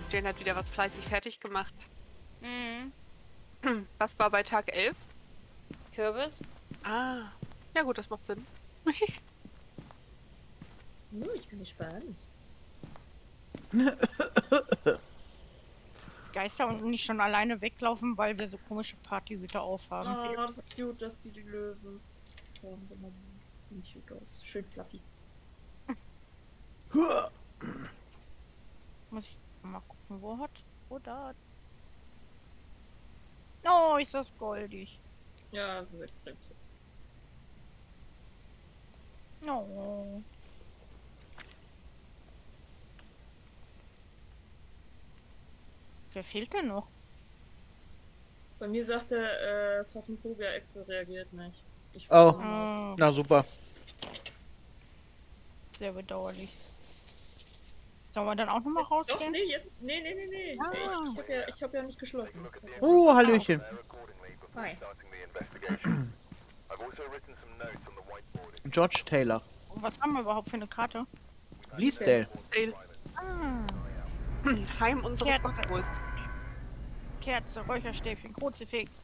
Jane hat wieder was fleißig fertig gemacht. Mhm. Was war bei Tag 11? Kürbis? Ah. Ja gut, das macht Sinn. Ich bin gespannt. Geister und nicht schon alleine weglaufen, weil wir so komische Partyhüte aufhaben. Oh, das ist cute, dass die Löwen Form genommen haben. Das sieht nicht gut aus. Schön fluffy. Muss ich mal gucken, wo da? Oh, ist das goldig. Ja, das ist extrem cute. Oh. Wer fehlt denn noch? Bei mir sagt der Phasmophobia extra reagiert nicht. Ich Oh. Oh, Na super. sehr bedauerlich. Sollen wir dann auch nochmal Doch, rausgehen? nee, jetzt. Nee. Ah. Ich hab ja nicht geschlossen. Oh, Hallöchen. Hi. George Taylor. Was haben wir überhaupt für eine Karte? Bleasdale. Ah, Heim unseres Kerze. Bachwohls. Kerze, Räucherstäbchen, Kruzifix.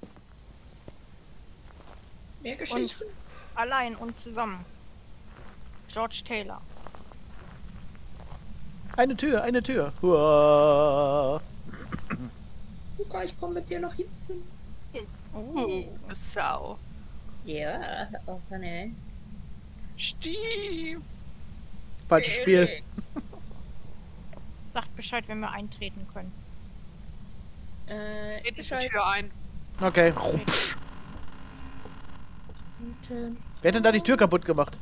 Mehr Geschichten? Allein und zusammen. George Taylor. Eine Tür. Huah. Luca, ich komme mit dir nach hinten. Oh. Sau. Ja, auch ne. Stief. Falsches Spiel. Sagt Bescheid, wenn wir eintreten können. Geht in die Bescheid. Tür ein. Okay. Rupsch. Wer hat denn da die Tür kaputt gemacht?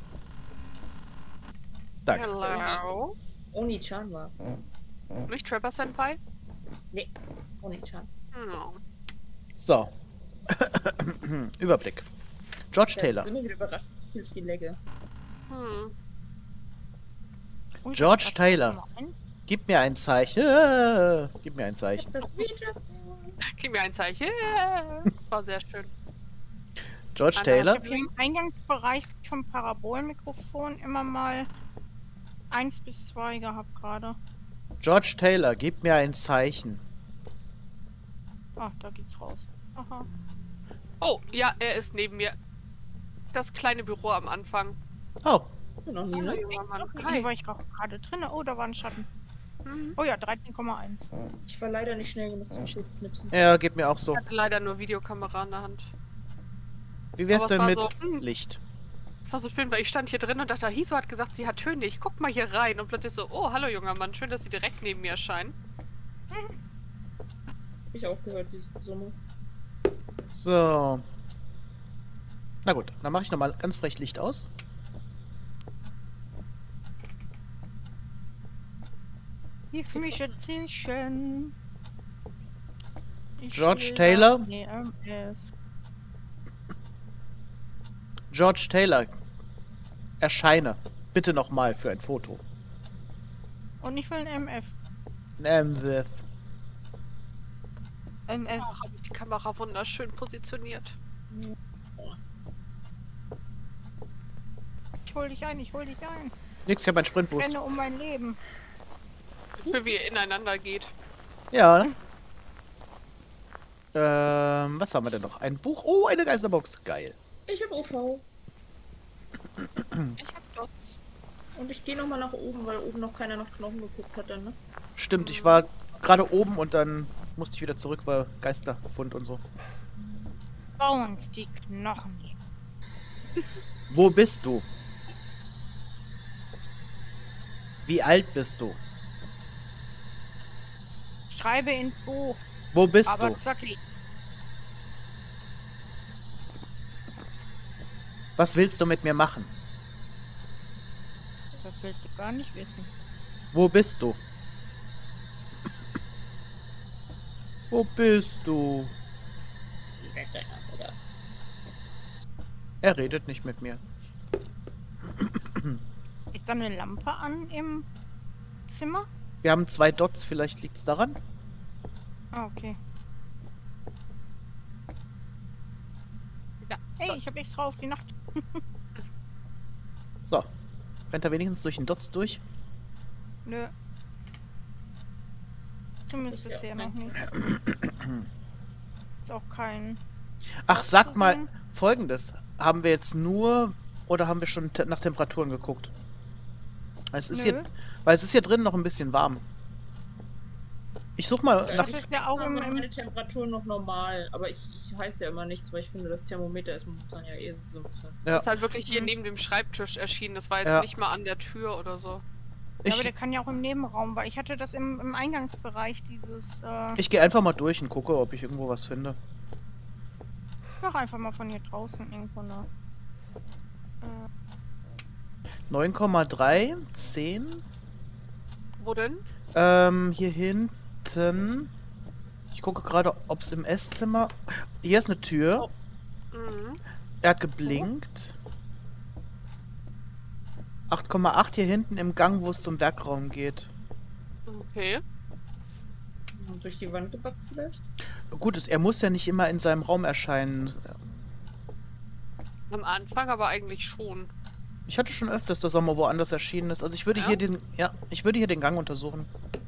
Danke. Hello. Oni-chan war's. Nicht Trapper Senpai? Nee, Oni-chan. No. So. Überblick. George Das Taylor. ist immer wieder überrascht, wie viel Legge. Und George Platz Taylor. Nummer 1. Gib mir ein Zeichen. Gib mir ein Zeichen. Das Video. Gib mir ein Zeichen. Das war sehr schön. George Anna, Taylor. Ich habe im Eingangsbereich vom Parabolmikrofon immer mal 1 bis 2 gehabt gerade. George Taylor, gib mir ein Zeichen. Ach, da geht's raus. Aha. Oh, ja, er ist neben mir. Das kleine Büro am Anfang. Oh, Noch nie, Hallo, ne? junger Mann. Hier Hi. war ich gerade drin. Oh, da war ein Schatten. Mhm. Oh ja, 13,1. Ich war leider nicht schnell genug zum Knipsen. ja, geht mir auch so. Ich hatte leider nur Videokamera in der Hand. Wie wär's Aber es denn war mit so, Licht? Das war so schön, weil ich stand hier drin und dachte, Hiso hat gesagt, sie hat Töne. Ich guck mal hier rein und plötzlich so, oh, hallo junger Mann, schön, dass Sie direkt neben mir erscheinen. Hab ich auch gehört, diese Summe. So. Na gut, dann mache ich nochmal ganz frech Licht aus. Gib mich ein Zielchen. George Taylor? EMF. George Taylor, erscheine. Bitte nochmal für ein Foto. Und ich will ein MF. MF. MF. Oh, habe ich die Kamera wunderschön positioniert. Ich hol dich ein. Nix, ich habe einen Sprintboost. Renne um mein Leben. Für wie ihr ineinander geht. Ja. Was haben wir denn noch? Ein Buch. Oh, eine Geisterbox. Geil. Ich hab UV. Ich hab Dots. Und ich gehe nochmal nach oben, weil oben noch keiner nach Knochen geguckt hat dann, ne? Stimmt, ich war gerade oben und dann musste ich wieder zurück, weil Geisterfund und so. Bones, die Knochen. Wo bist du? Wie alt bist du? Schreibe ins Buch. Wo bist Aber du? zacki. Was willst du mit mir machen? Das willst du gar nicht wissen. Wo bist du? Wo bist du? Er redet nicht mit mir. Ist da eine Lampe an im Zimmer? Wir haben 2 Dots, vielleicht liegt's daran. Ah, okay. Ja. Hey, ich habe extra auf die Nacht. So. Rennt er wenigstens durch den Dots durch? Nö. Zumindest Ist ja bisher auch noch nicht. Ist auch kein... Ach, sag mal, sehen. Folgendes. Haben wir jetzt nur oder haben wir schon nach Temperaturen geguckt? Es ist Nö. hier, weil es ist hier drin noch ein bisschen warm. Ich such mal Also nach... Das ist ja auch Aber im... meine Temperatur noch normal, aber ich heiße ja immer nichts, weil ich finde, das Thermometer ist momentan ja eh so ein bisschen. Ja, Das ist halt wirklich hier neben dem Schreibtisch erschienen. Das war jetzt Ja. nicht mal an der Tür oder so. Ja, aber ich, der kann ja auch im Nebenraum, weil ich hatte das im Eingangsbereich, dieses... ich gehe einfach mal durch und gucke, ob ich irgendwo was finde. Mach einfach mal von hier draußen irgendwo eine... 9,3, 10. Wo denn? Hier hinten. Ich gucke gerade, ob es im Esszimmer... Hier ist eine Tür. Oh. Mhm. Er hat geblinkt. 8,8 hier hinten im Gang, wo es zum Werkraum geht. Okay. Und durch die Wand gebackt vielleicht? Gut, er muss ja nicht immer in seinem Raum erscheinen. Am Anfang aber eigentlich schon. Ich hatte schon öfters, dass er mal woanders erschienen ist. Also ich würde Ja? hier den... Ja, ich würde hier den Gang untersuchen.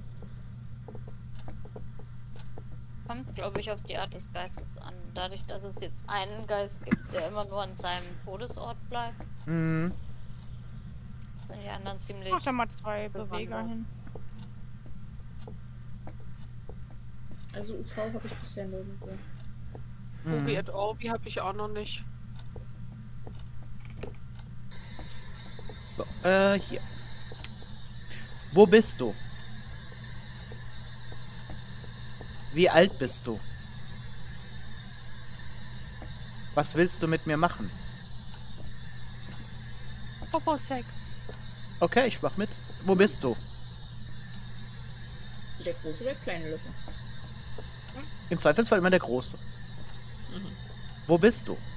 Kommt, glaube ich, auf die Art des Geistes an. Dadurch, dass es jetzt einen Geist gibt, der immer nur an seinem Todesort bleibt, Mhm. sind die anderen ziemlich... Mach da mal 2 bewandert. Beweger hin. Also UV habe ich bisher nirgendwo. Obi Mhm. et Orbi habe ich auch noch nicht. So, hier. Wo bist du? Wie alt bist du? Was willst du mit mir machen? Popo-Sex. Okay, ich mach mit. Wo bist du? Ist sie der große oder der kleine Löffel? Im Zweifelsfall immer der Große. Mhm. Wo bist du?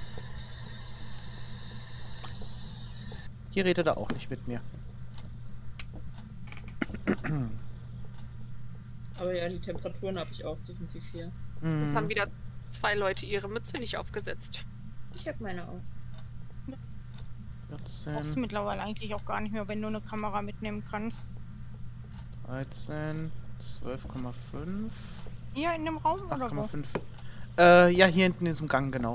Hier redet er auch nicht mit mir. Aber ja, die Temperaturen habe ich auch definitiv hier. Jetzt haben Mhm. wieder 2 Leute ihre Mütze nicht aufgesetzt. Ich habe meine auf. Brauchst du 14, mittlerweile eigentlich auch gar nicht mehr, wenn du eine Kamera mitnehmen kannst. 13, 12,5, Hier in dem Raum oder wo? 8,5. Ja, hier hinten in diesem Gang, genau.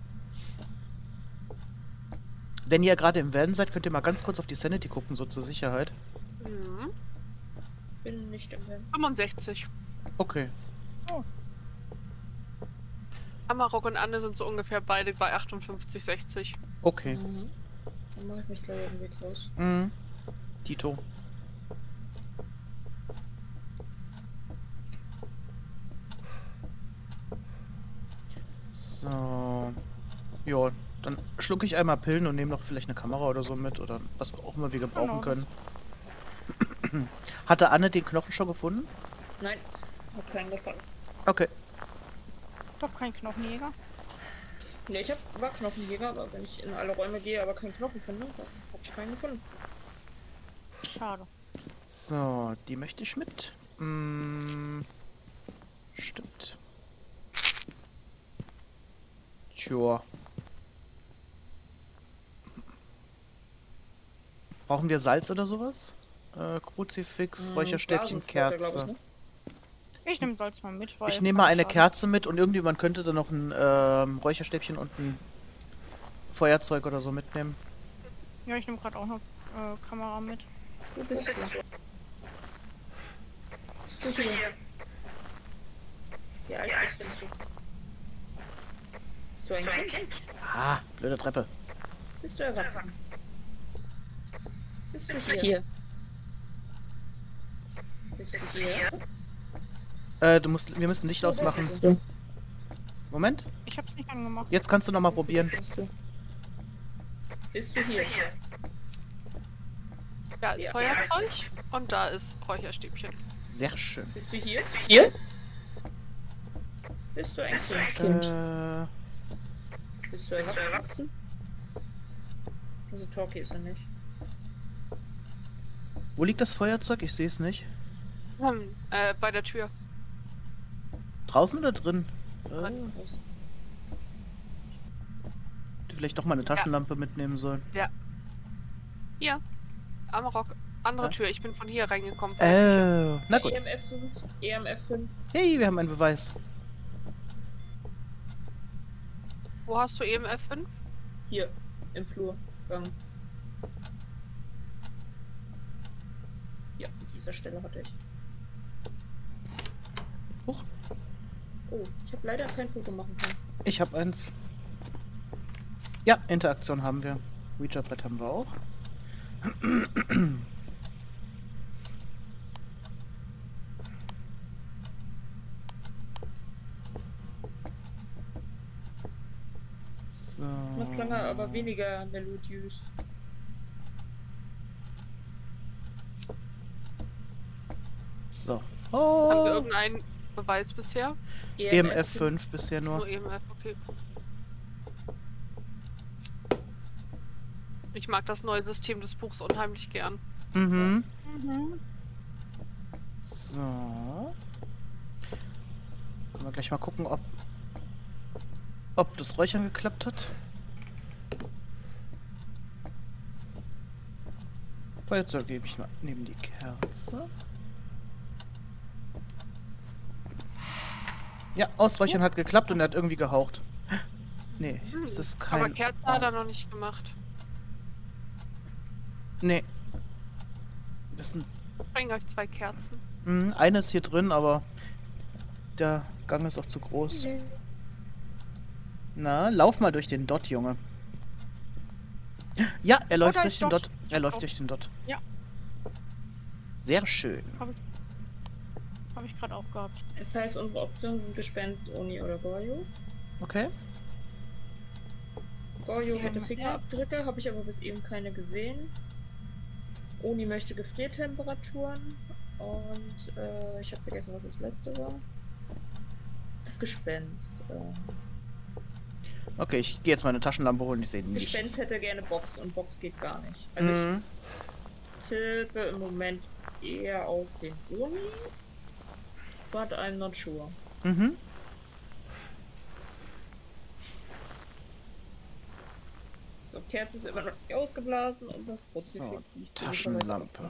Wenn ihr gerade im Van seid, könnt ihr mal ganz kurz auf die Sanity gucken, so zur Sicherheit. Mhm. Bin nicht im Van. 65. Okay. Amarok und Anne sind so ungefähr beide bei 58, 60. Okay. Mhm. Dann mache ich mich gleich irgendwie draus. Mhm. Tito. So. Ja, dann schlucke ich einmal Pillen und nehme noch vielleicht eine Kamera oder so mit oder was auch immer wir gebrauchen Genau, können. Hatte Anne den Knochen schon gefunden? Nein, hat keinen gefallen. Okay. Doch kein Knochenjäger. Ne, war Knochenjäger, aber wenn ich in alle Räume gehe, aber keinen Knochen finde, dann habe ich keinen gefunden. Schade. So, die möchte ich mit. Stimmt. Tja. Brauchen wir Salz oder sowas? Kruzifix, Räucherstäbchen, Blasenflotte, glaub Kerze. ne? Ich nehme Salz mal mit, weil... Ich nehme mal eine schade. Kerze mit und irgendjemand könnte dann noch ein Räucherstäbchen und ein Feuerzeug oder so mitnehmen. Ja, ich nehme gerade auch noch Kamera mit. Wo bist du? Bist du hier? Wie alt bist du? Bist du ein Kind? Ah, blöde Treppe. Bist du erwachsen? Bist du hier? Bist du hier? Wir müssen Licht ausmachen. Bist du? Moment, Ich hab's nicht angemacht. jetzt kannst du noch mal probieren. Bist du hier? Da ist Ja. Feuerzeug und da ist Räucherstäbchen. Sehr schön. Bist du hier? Hier? Bist du ein Kind? Bist du erwachsen? Also Talkie ist er nicht. Wo liegt das Feuerzeug? Ich sehe es nicht. Bei der Tür. Draußen oder drin? Drin. Die vielleicht doch mal eine Taschenlampe mitnehmen sollen. Hier. Amarok, andere Ja? Tür. Ich bin von hier reingekommen. Von der Küche. Na gut. EMF 5, EMF 5. Hey, wir haben einen Beweis. Wo hast du EMF 5? Hier, im Flur. Ja, an dieser Stelle hatte ich. Huch. Oh, ich habe leider kein Foto machen können. Ich habe eins. Ja, Interaktion haben wir. Ouija-Brett haben wir auch. So. Noch lange, aber weniger melodiös. So. Haben wir Oh. irgendeinen Beweis bisher? EMF 5 bisher Nur nur. EMF, okay. Ich mag das neue System des Buchs unheimlich gern. Mhm. Mhm. So. Können wir gleich mal gucken, ob das Räuchern geklappt hat. Feuerzeug gebe ich mal neben die Kerze. Ja, Ausräuchern hat geklappt und er hat irgendwie gehaucht. Nee, ist das kein... Aber Kerze hat er noch nicht gemacht. Nee. Das sind... Ich bringe euch 2 Kerzen. Eine ist hier drin, aber der Gang ist auch zu groß. Na, lauf mal durch den Dot, Junge. Ja, er läuft da durch ist den Dot. Dot. Er läuft Oh. durch den Dot. Ja. Sehr schön. Habe ich gerade auch gehabt. Es heißt, unsere Optionen sind Gespenst, Oni oder Goryo. Okay. Goryo So. hätte Fingerabdrücke, habe ich aber bis eben keine gesehen. Oni möchte Gefriertemperaturen. Und ich habe vergessen, was das letzte war. Das Gespenst. Okay, ich gehe jetzt meine Taschenlampe holen. Ich sehe nichts. Gespenst hätte gerne Box und Box geht gar nicht. Also Mhm. ich tippe im Moment eher auf den Oni. But I'm not sure. Mhm. So, Kerze ist immer noch nicht ausgeblasen und das So, Kruzifix liegt Taschenlampe.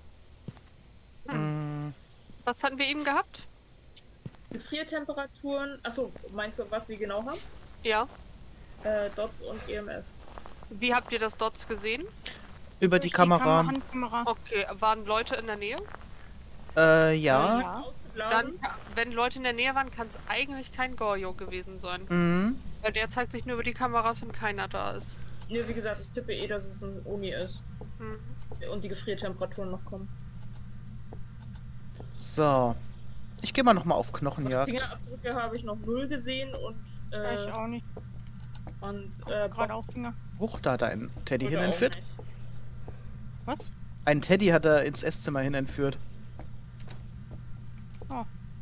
Was hatten wir eben gehabt? Gefriertemperaturen. Achso, meinst du, was wir genau haben? Ja. Dots und EMF. Wie habt ihr das Dots gesehen? Über die Kamera. Handkamera. Okay, waren Leute in der Nähe? Ja. Ja. Ausgeblasen. Dann, wenn Leute in der Nähe waren, kann es eigentlich kein Goryo gewesen sein. Mhm. Weil der zeigt sich nur über die Kameras, wenn keiner da ist. Ne, wie gesagt, ich tippe eh, dass es ein Oni ist. Hm. Und die Gefriertemperaturen noch kommen. So. Ich gehe mal nochmal auf Knochenjagd. Fingerabdrücke habe ich noch 0 gesehen und Ja, ich auch nicht. Gerade auch Finger. Huch, da hat er einen Teddy hin Oder auch entführt. nicht. Was? Einen Teddy hat er ins Esszimmer hin entführt. Oh.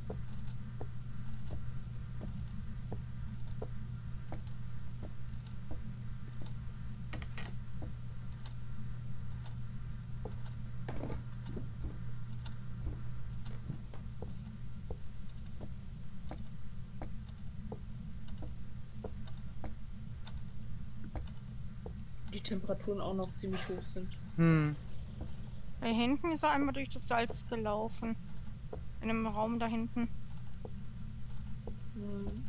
Die Temperaturen auch noch ziemlich hoch sind. Hm. Da hinten ist er einmal durch das Salz gelaufen. In einem Raum da hinten. Hm.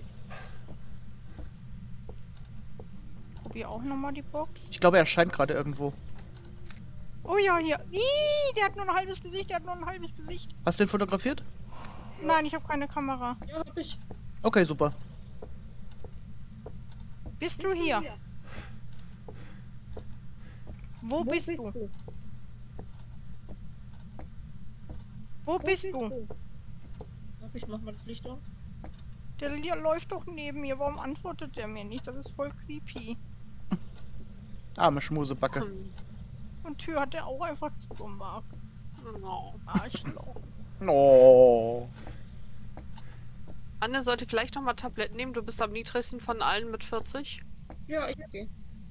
Probier auch nochmal die Box. Ich glaube, er erscheint gerade irgendwo. Oh ja, hier. Ih, der hat nur ein halbes Gesicht, der hat nur ein halbes Gesicht. Hast du ihn fotografiert? Nein, ich habe keine Kamera. Ja, hab ich. Okay, super. Bist du hier? Wo bist du? Wo bist du? Warte, ich mach mal das Licht aus. Der läuft doch neben mir. Warum antwortet der mir nicht? Das ist voll creepy. Arme Schmusebacke. Hm. Und Tür hat er auch einfach zugemacht. No. Arschloch. Oh. Anne sollte vielleicht noch mal Tabletten nehmen. Du bist am niedrigsten von allen mit 40. Ja, ich okay.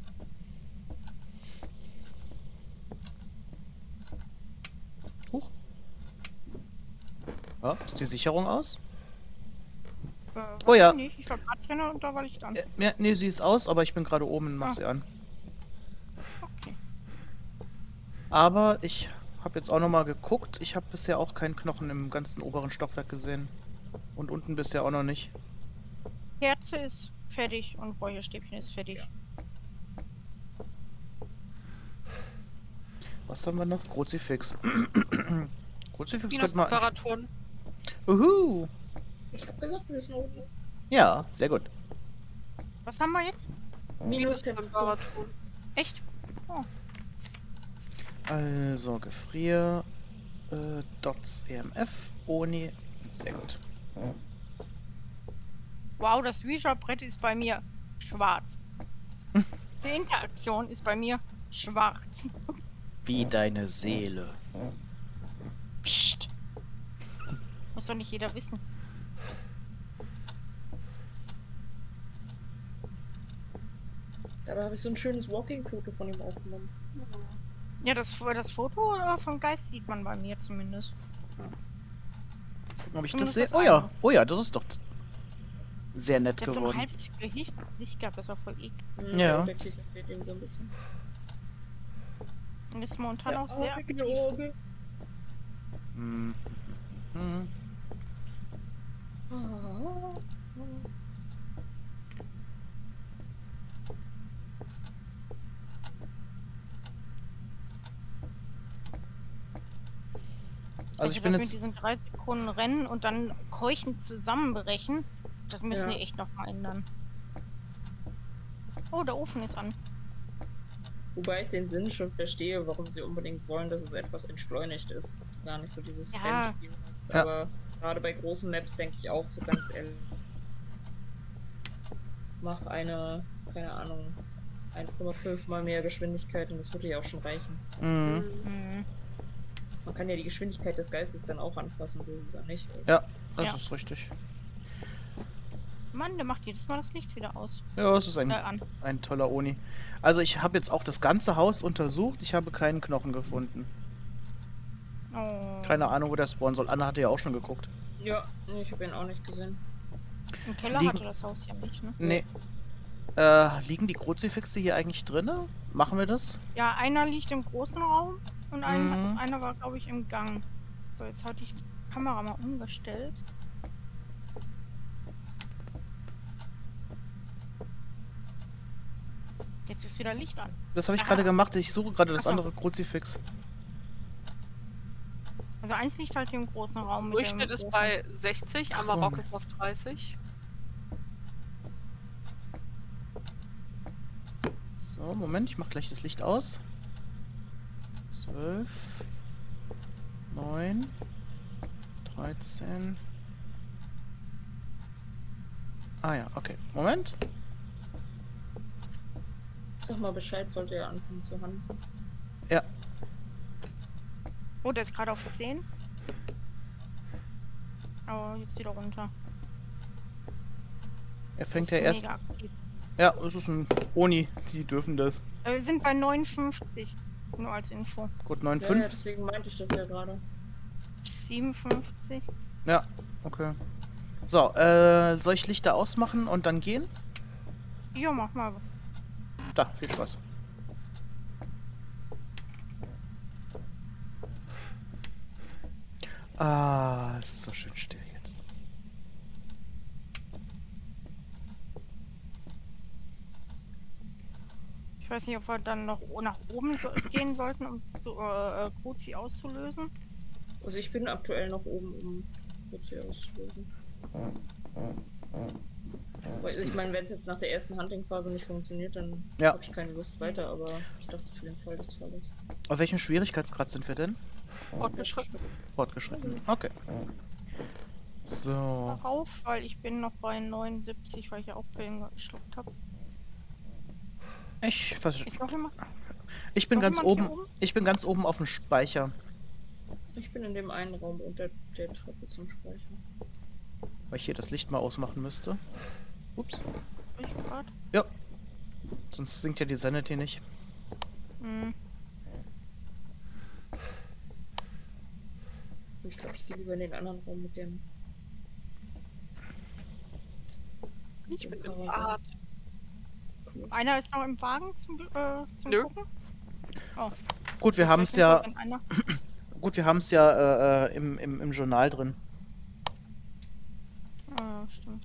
Huch. Ja, ist die Sicherung aus? Oh ja. weiß ich Nicht. Ich glaube, Adrienne und da war Licht an. Ja, nee, sie ist aus, aber ich bin gerade oben und mach Ah. sie an. Okay. Aber ich habe jetzt auch nochmal geguckt. Ich habe bisher auch keinen Knochen im ganzen oberen Stockwerk gesehen. Und unten bisher auch noch nicht. Kerze ist fertig und Räucherstäbchen ist fertig. Was haben wir noch? Kruzifix. Kruzifix könnte man... Minustemperaturen. Uhu. Ich hab gesagt, das ist nur Ja, sehr gut. Was haben wir jetzt? Minustemperaturen. Echt? Oh. Also, Gefrier... Dots EMF, Oni... Sehr gut. Wow, das Ouija-Brett ist bei mir schwarz. Die Interaktion ist bei mir schwarz. Wie deine Seele. Psst. Muss doch nicht jeder wissen. Dabei habe ich so ein schönes Walking-Foto von ihm aufgenommen. Ja, das Foto vom Geist sieht man bei mir zumindest. Gucken, ob ich Zumindest das sehe. das Oh ja, eine. oh ja, das ist doch sehr nett Der hat so ein geworden. halbes Gesicht gehabt, das war voll eklig. Ja. Der Kiefer fehlt ihm so ein bisschen. Und ist momentan Der auch sehr Auge, aktiv. der Auge. Hm. Hm. Ah. Also ich bin das jetzt... mit diesen 3 Sekunden Rennen und dann keuchend zusammenbrechen, das müssen Ja. die echt noch mal ändern. Oh, der Ofen ist an. Wobei ich den Sinn schon verstehe, warum sie unbedingt wollen, dass es etwas entschleunigt ist. Dass du gar nicht so dieses Ja. Rennspiel hast. Ja. Aber gerade bei großen Maps denke ich auch so ganz ehrlich. Mach eine, keine Ahnung, 1,5 mal mehr Geschwindigkeit und das würde ja auch schon reichen. Mhm. Hm. Man kann ja die Geschwindigkeit des Geistes dann auch anpassen, so ist es ja nicht. Ja, das Ja. ist richtig. Mann, der macht jedes Mal das Licht wieder aus. Ja, es ist An. ein toller Oni. Also ich habe jetzt auch das ganze Haus untersucht. Ich habe keinen Knochen gefunden. Oh. Keine Ahnung, wo der spawnen soll. Anna hatte ja auch schon geguckt. Ja, nee, ich habe ihn auch nicht gesehen. Im Keller Liegen- hatte das Haus ja nicht, ne? Nee. Liegen die Kruzifixe hier eigentlich drinne? Machen wir das? Ja, einer liegt im großen Raum und Mhm. einer war, glaube ich, im Gang. So, jetzt hatte ich die Kamera mal umgestellt. Jetzt ist wieder Licht an. Das habe ich Aha. gerade gemacht. Ich suche gerade das Ach so. andere Kruzifix. Also eins liegt halt hier im großen Raum. mit dem Durchschnitt ist großen- bei 60, Ach Amarok so. ist auf 30. So, Moment, ich mache gleich das Licht aus. 12, 9, 13. Ah ja, okay. Moment. Sag mal Bescheid, sollte er anfangen zu handeln. Ja, Oh, der ist gerade auf 10. Oh, jetzt wieder runter. er fängt Der ja ist erst. mega aktiv. Ja, es ist ein Oni. Die dürfen das. Wir sind bei 59. Nur als Info. Gut, Ja, 9,5. ja, deswegen meinte ich das ja gerade. 57. Ja, okay. So, soll ich Lichter ausmachen und dann gehen? Ja, mach mal. Da, viel Spaß. Ah, es ist so schön still jetzt. Ich weiß nicht, ob wir dann noch nach oben gehen sollten, um so, Kruzi auszulösen. Also ich bin aktuell noch oben, um Kruzi auszulösen. Weil ich meine, wenn es jetzt nach der ersten Hunting-Phase nicht funktioniert, dann Ja. habe ich keine Lust weiter, aber ich dachte für den Fall des Falles. Auf welchem Schwierigkeitsgrad sind wir denn? Fortgeschritten. Fortgeschritten. Okay. So. Auf, weil ich bin noch bei 79, weil ich ja auch Pillen geschluckt habe. Ist noch jemand? Ich bin noch ganz jemand oben. hier oben? Ich bin ganz oben auf dem Speicher. Ich bin in dem einen Raum unter der Treppe zum Speichern. Weil ich hier das Licht mal ausmachen müsste. Ups. Ich grad. Ja. Sonst sinkt ja die Sanity nicht. Hm. Also ich glaube, ich gehe lieber in den anderen Raum mit dem. Ich bin im Paragon. Bad. Cool. Einer ist noch im Wagen zum Nö. Gucken. Oh. Gut, wir Ich haben weiß es nicht, ja. wenn einer- Gut, wir haben es ja im Journal drin. Ah, stimmt.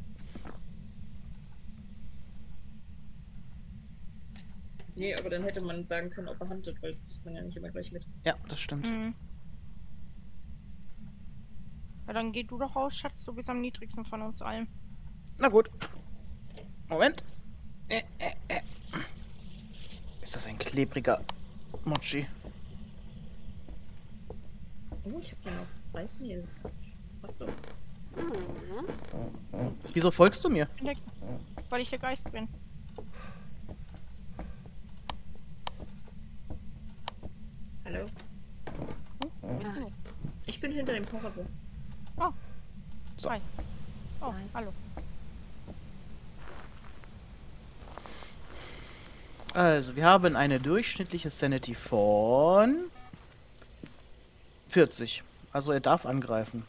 Nee, aber dann hätte man sagen können, ob er handelt, weil das kriegt man ja nicht immer gleich mit. Ja, das stimmt. Mhm. Ja, dann geh du doch raus, Schatz. Du bist am niedrigsten von uns allen. Na gut. Moment. Ist das ein klebriger Mochi? Oh, ich hab ja noch Reismehl. Was doch? Mhm. Wieso folgst du mir? Weil ich der Geist bin. Hallo? Wo bist du? Ich bin hinter dem Parabel. So. Hi. Oh, Nein. hallo. Also, wir haben eine durchschnittliche Sanity von 40. Also er darf angreifen.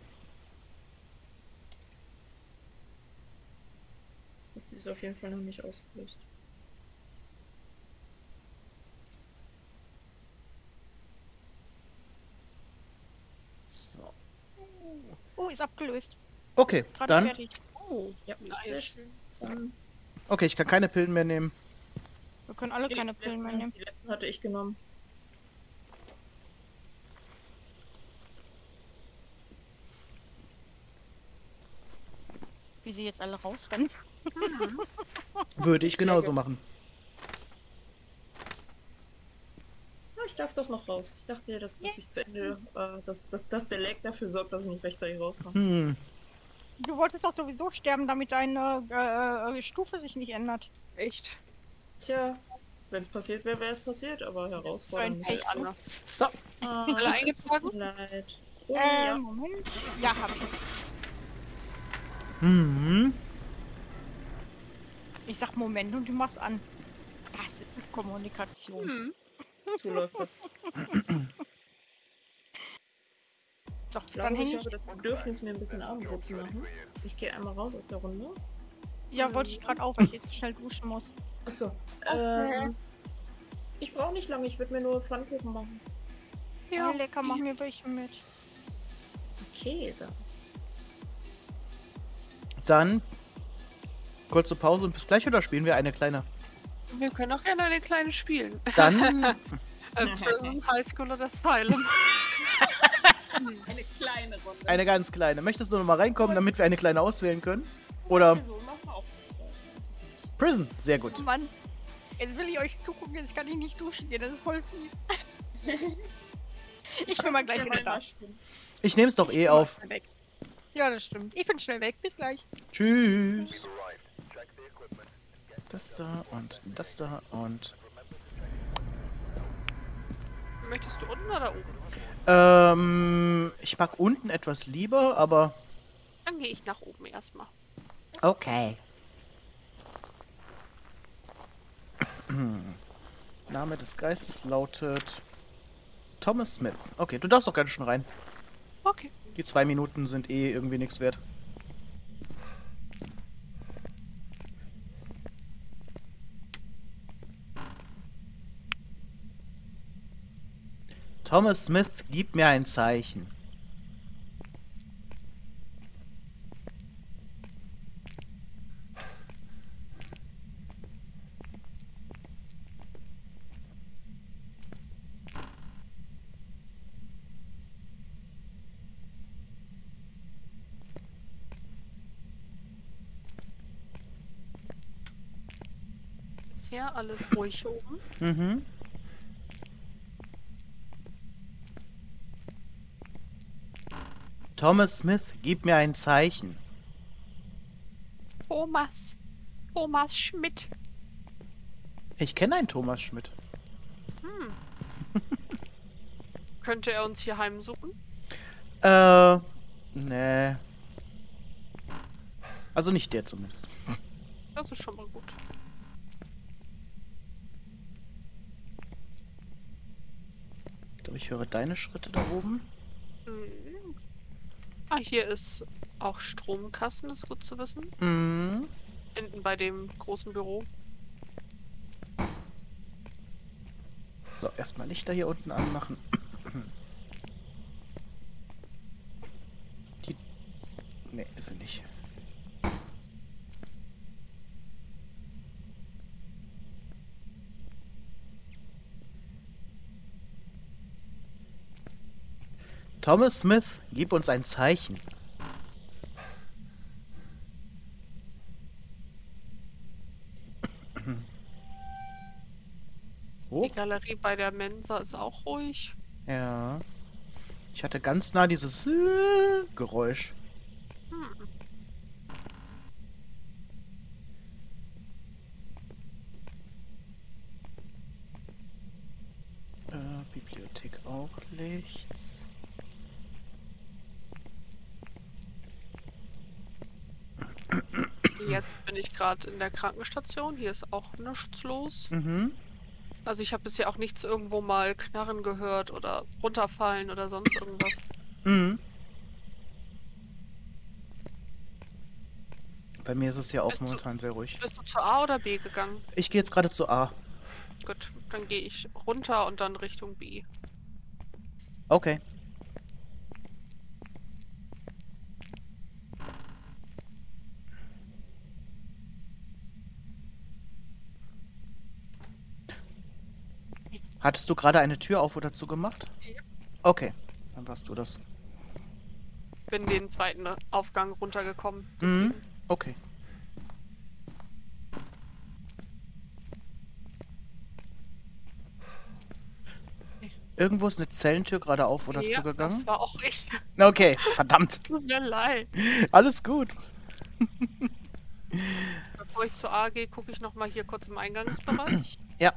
Die ist auf jeden Fall noch nicht ausgelöst. So. Oh, ist abgelöst. Okay, Gerade dann. fertig. Oh, Ja, sehr nice. schön. Dann Okay, ich kann keine Pillen mehr nehmen. Wir können alle keine die Pillen mehr letzten- nehmen. Die letzten hatte ich genommen. Wie sie jetzt alle rausrennen. Würde ich genauso machen. Ja, ich darf doch noch raus. Ich dachte ja, dass ich zu Ende, dass der Lag dafür sorgt, dass ich nicht rechtzeitig rauskomme. Hm. Du wolltest doch sowieso sterben, damit deine Stufe sich nicht ändert. Echt? Tja, wenn es passiert wäre, wäre es passiert, aber herausfordernd Ein ist Pech. es so. Anna. So. Alle eingetragen? Tut mir leid. Oh, ja. Moment. Ja, hab ich. Hm. Ich sag Moment und du machst an. Das ist Kommunikation. Hm. Zuläuft das. So, Ich dann glaube, ich hänge habe ich. das Bedürfnis, mir ein bisschen Abendbrot zu machen. Ich gehe einmal raus aus der Runde. Ja, wollte ich gerade auch, weil ich jetzt schnell duschen muss. Achso. Okay. Ich brauche nicht lange, ich würde mir nur Pfannkuchen machen. Ja, lecker, mach mir welche mit. Okay, dann. Dann kurze Pause und bis gleich oder spielen wir eine kleine? Wir können auch gerne eine kleine spielen. Dann Prison, High School oder Asylum. Eine kleine Runde. eine ganz kleine. Möchtest du noch mal reinkommen, damit wir eine kleine auswählen können? Oder So, machen wir auch zu zweit. Das ist nicht- Prison? Sehr gut. Oh Mann. Jetzt will ich euch zugucken, jetzt kann ich nicht duschen gehen, das ist voll fies. Ich bin mal gleich wieder da. Ich nehme es doch eh auf. Schnell weg. Ja, das stimmt. Ich bin schnell weg. Bis gleich. Tschüss. Das da und Möchtest du unten oder oben? ich mag unten etwas lieber, aber Dann gehe ich nach oben erstmal. okay. Name des Geistes lautet Thomas Smith. Okay, du darfst doch ganz schön rein. Okay. Die 2 Minuten sind eh irgendwie nichts wert. Thomas Smith, gib mir ein Zeichen. Bisher alles ruhig oben. Mhm. Thomas Smith, gib mir ein Zeichen. Thomas. Thomas Schmidt. Ich kenne einen Thomas Schmidt. Hm. Könnte er uns hier heimsuchen? Nee. Also nicht der zumindest. Das ist schon mal gut. Ich glaube, ich höre deine Schritte da oben. Hm. Ah, hier ist auch Stromkasten, ist gut zu wissen. Mhm. Hinten bei dem großen Büro. So, erstmal Lichter hier unten anmachen. Die... Ne, ist sie nicht. Thomas Smith, gib uns ein Zeichen. Oh, Die Galerie bei der Mensa ist auch ruhig. ja. Ich hatte ganz nah dieses Geräusch. Hm. Bibliothek auch nichts. Jetzt bin ich gerade in der Krankenstation. Hier ist auch nichts los. Mhm. Also ich habe bisher auch nichts irgendwo mal knarren gehört oder runterfallen oder sonst irgendwas. Mhm. Bei mir ist es ja auch Bist du- momentan sehr ruhig. Bist du zur A oder B gegangen? Ich gehe jetzt gerade zu A. Gut, dann gehe ich runter und dann Richtung B. Okay. Hattest du gerade eine Tür auf oder zugemacht? Ja. Okay, dann warst du das. Bin den zweiten Aufgang runtergekommen. Mhm. Deswegen. Okay. Irgendwo ist eine Zellentür gerade auf oder Ja, zugegangen. das war auch ich. Okay, verdammt. Tut mir leid. Alles gut. Bevor ich zur A gehe, gucke ich nochmal hier kurz im Eingangsbereich. Ja.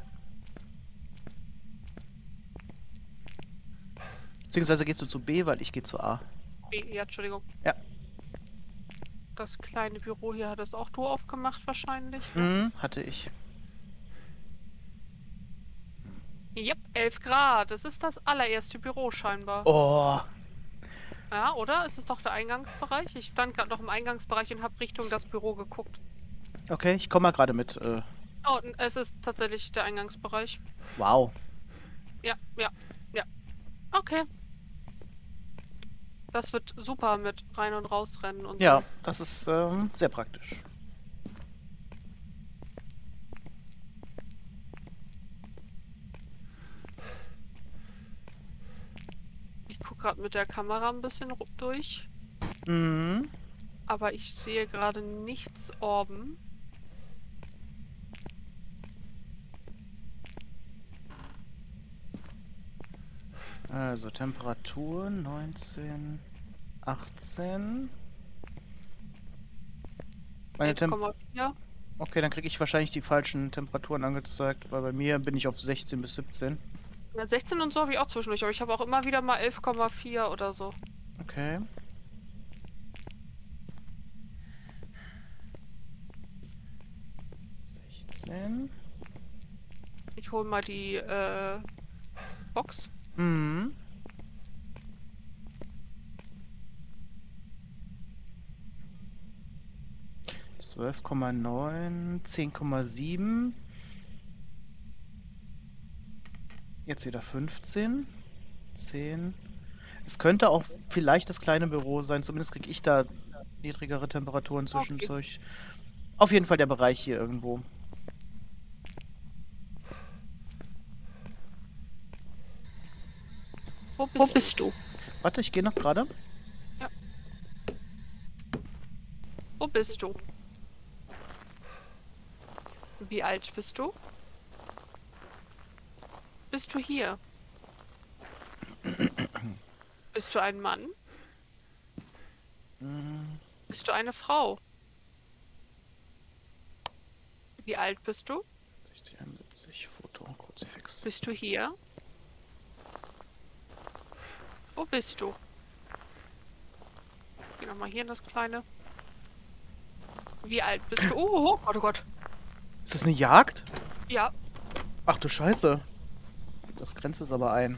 Beziehungsweise gehst du zu B, weil ich gehe zu A. B, ja, Entschuldigung. Ja. Das kleine Büro hier hat es auch du aufgemacht wahrscheinlich. Ne? Mhm, hatte ich. Yep, 11 Grad. Das ist das allererste Büro scheinbar. Oh. Ja, oder? Es ist doch der Eingangsbereich. Ich stand gerade noch im Eingangsbereich und habe Richtung das Büro geguckt. Okay, ich komme mal gerade mit. Oh, es ist tatsächlich der Eingangsbereich. Wow. Ja, ja, ja. Okay. Das wird super mit rein und rausrennen und Ja, so. das ist sehr praktisch. Ich gucke gerade mit der Kamera ein bisschen durch. Mhm. Aber ich sehe gerade nichts orben. Also Temperatur 19, 18. Meine 11,4. Okay, dann kriege ich wahrscheinlich die falschen Temperaturen angezeigt, weil bei mir bin ich auf 16 bis 17. Ja, 16 und so habe ich auch zwischendurch, aber ich habe auch immer wieder mal 11,4 oder so. Okay. Ich hole mal die Box. Mhm. Zwölf Komma 10,7. Jetzt wieder 15. 10. Es könnte auch vielleicht das kleine Büro sein, zumindest kriege ich da niedrigere Temperaturen zwischendurch. Auf jeden Fall der Bereich hier irgendwo. Wo bist du? Warte, ich gehe noch gerade. Wo bist du? Wie alt bist du? Bist du hier? Bist du ein Mann? Bist du eine Frau? Wie alt bist du? 60, 71, Foto, Kruzifix. Bist du hier? Wo bist du? Geh nochmal hier in das kleine. Wie alt bist du? Oh Gott, oh Gott. Ist das eine Jagd? Ja, Ach du Scheiße. Das grenzt es aber ein.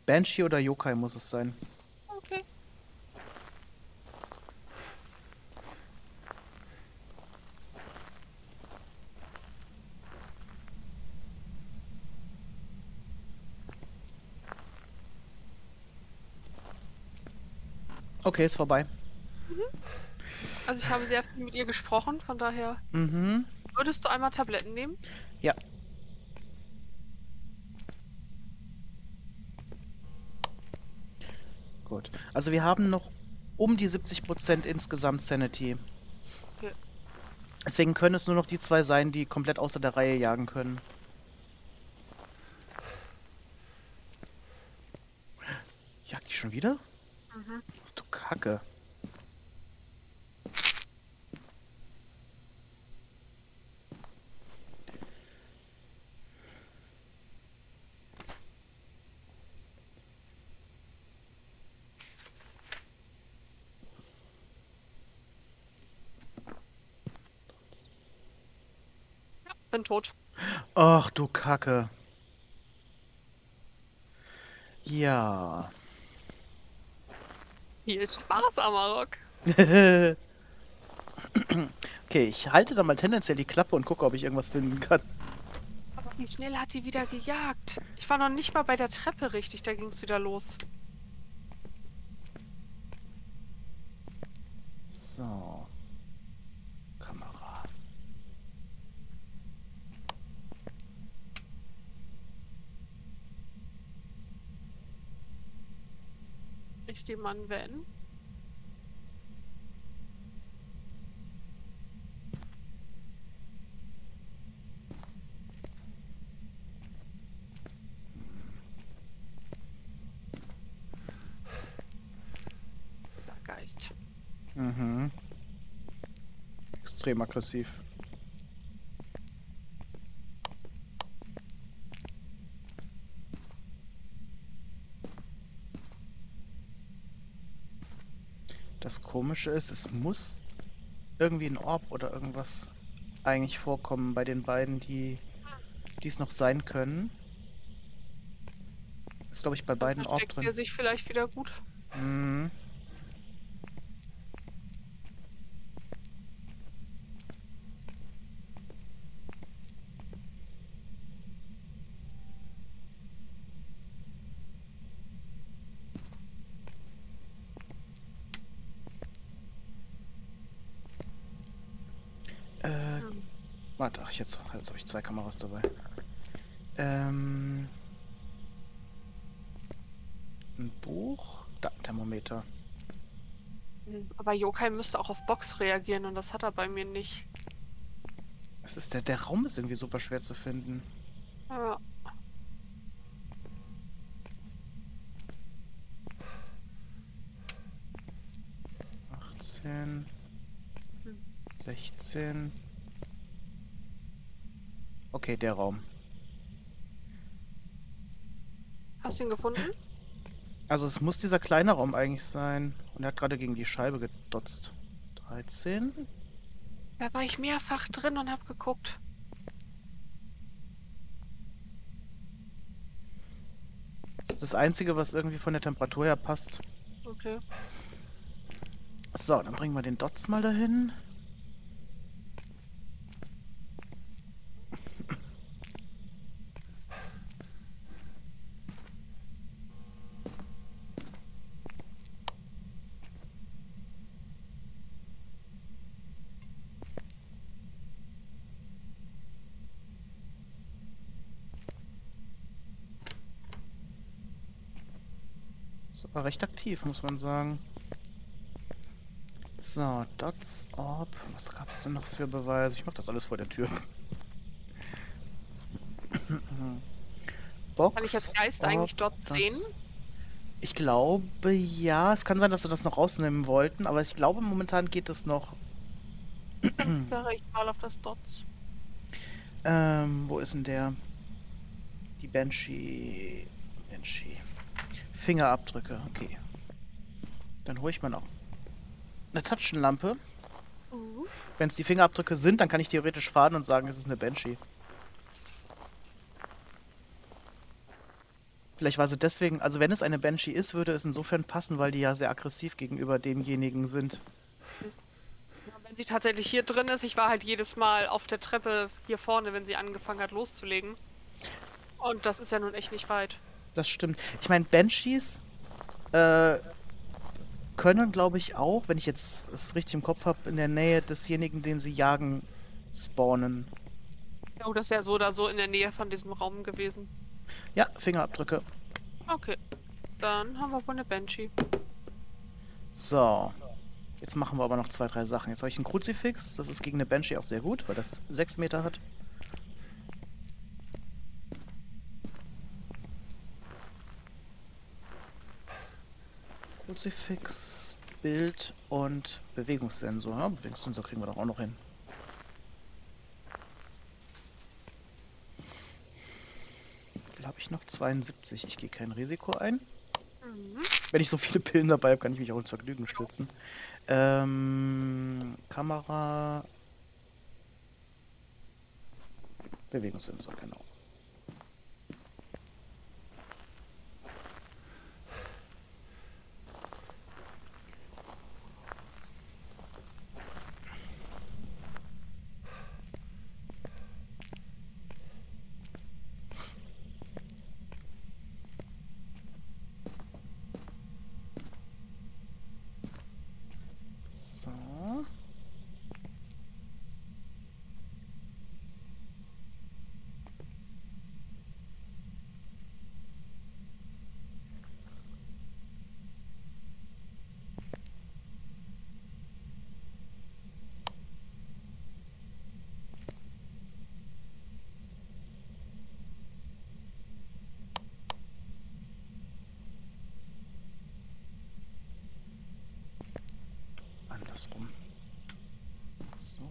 Banshee oder Yokai muss es sein. Okay. Okay, ist vorbei. Also ich habe sehr viel mit ihr gesprochen, von daher. Mhm. Würdest du einmal Tabletten nehmen? Ja. Gut. Also wir haben noch um die 70% insgesamt Sanity. Okay. Deswegen können es nur noch die 2 sein, die komplett außer der Reihe jagen können. Jagt die schon wieder? Mhm. Ach du Kacke. Bin tot. Ach du Kacke. Ja. Viel Spaß, Amarok. Okay, ich halte da mal tendenziell die Klappe und gucke, ob ich irgendwas finden kann. Aber wie schnell hat die wieder gejagt? Ich war noch nicht mal bei der Treppe richtig, da ging es wieder los. So. Kamera. Ich den Mann wenn. Dieser Geist. Mhm. Extrem aggressiv. Das Komische ist, es muss irgendwie ein Orb oder irgendwas eigentlich vorkommen bei den beiden, die es noch sein können. Ist, glaube ich, bei beiden Orb Versteckt drin. er sich vielleicht wieder gut? Mhm. Warte, ach, jetzt habe ich 2 Kameras dabei. Ein Buch. Da, Thermometer. Aber Yokai müsste auch auf Box reagieren und das hat er bei mir nicht. Was ist der Raum ist irgendwie super schwer zu finden. Ja. Hm. 16. Okay, der Raum. Hast du ihn gefunden? Also es muss dieser kleine Raum eigentlich sein. Und er hat gerade gegen die Scheibe gedotzt. 13. Da war ich mehrfach drin und hab geguckt. Das ist das Einzige, was irgendwie von der Temperatur her passt. Okay. So, dann bringen wir den Dots mal dahin. Ist aber recht aktiv, muss man sagen. So, Dots, Orb. Was gab es denn noch für Beweise? Ich mach das alles vor der Tür. Box, Kann ich als Geist eigentlich dort sehen? Ich glaube, ja. Es kann sein, dass sie das noch rausnehmen wollten, aber ich glaube, momentan geht es noch. Wäre ich mal auf das Dots. Wo ist denn der? Die Banshee. Fingerabdrücke, okay. Dann hole ich mal noch eine Taschenlampe. Wenn es die Fingerabdrücke sind, dann kann ich theoretisch fahren und sagen, es ist eine Banshee. Vielleicht war sie deswegen, also wenn es eine Banshee ist, würde es insofern passen, weil die ja sehr aggressiv gegenüber demjenigen sind. Ja, wenn sie tatsächlich hier drin ist, ich war halt jedes Mal auf der Treppe hier vorne, wenn sie angefangen hat loszulegen. Und das ist ja nun echt nicht weit. Das stimmt. Ich meine, Banshees können, glaube ich, auch, wenn ich jetzt es richtig im Kopf habe, in der Nähe desjenigen, den sie jagen, spawnen. Oh, das wäre so oder so in der Nähe von diesem Raum gewesen. Ja, Fingerabdrücke. Okay. Dann haben wir wohl eine Banshee. So. Jetzt machen wir aber noch 2, 3 Sachen. Jetzt habe ich einen Kruzifix. Das ist gegen eine Banshee auch sehr gut, weil das 6 Meter hat. Kruzifix, Bild und Bewegungssensor. Ja, Bewegungssensor kriegen wir doch auch noch hin. Wie viel habe ich noch? 72. Ich gehe kein Risiko ein. Mhm. Wenn ich so viele Pillen dabei habe, kann ich mich auch ins Vergnügen stürzen. Kamera. Bewegungssensor, genau. So. Andersrum. So.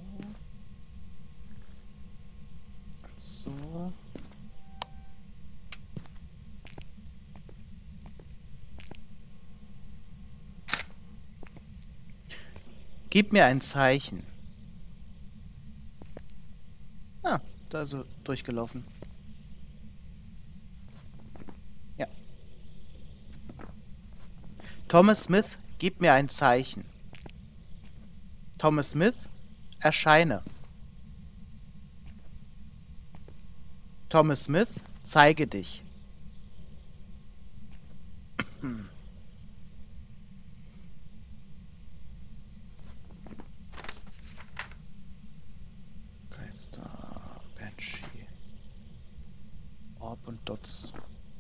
So. Gib mir ein Zeichen. Ah, da ist er durchgelaufen. Ja. Thomas Smith, gib mir ein Zeichen. Thomas Smith, erscheine. Thomas Smith, zeige dich. Geister, Banshee, Orb und Dots.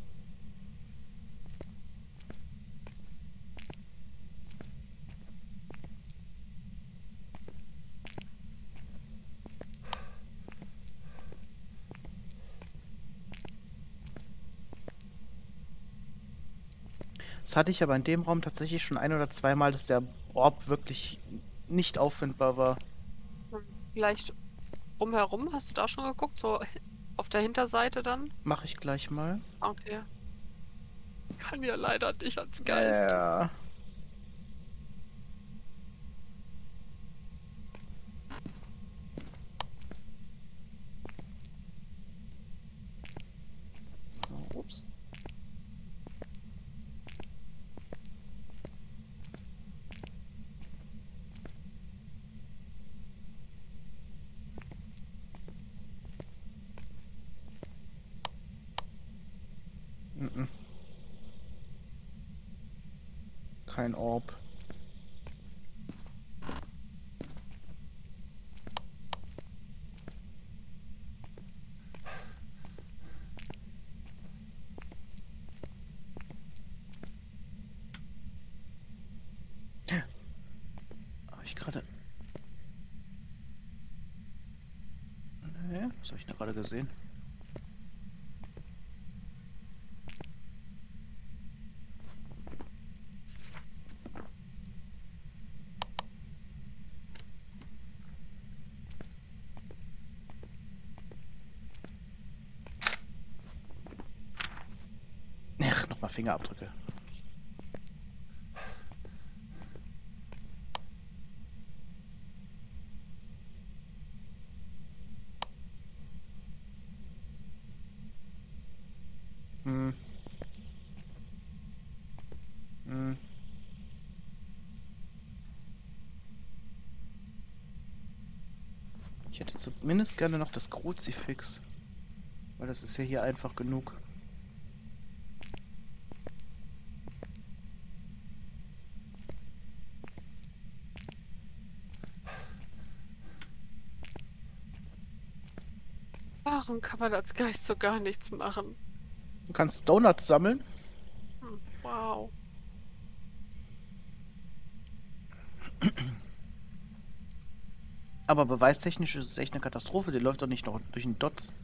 Das hatte ich aber in dem Raum tatsächlich schon 1 oder 2 Mal, dass der Orb wirklich nicht auffindbar war. Vielleicht rumherum, hast du da schon geguckt? So auf der Hinterseite dann? Mache ich gleich mal. Okay. Kann ja leider nicht als Geist. Ja. So, ups. Mhm. Kein Orb. Habe ich gerade... Nee, was habe ich da gerade gesehen? Ach, nochmal Fingerabdrücke. Hm. hätte zumindest gerne noch das Kruzifix. Weil das ist ja hier einfach genug. Warum kann man als Geist so gar nichts machen? Du kannst Donuts sammeln. Wow. Aber beweistechnisch ist es echt eine Katastrophe. Der läuft doch nicht noch durch den Dots.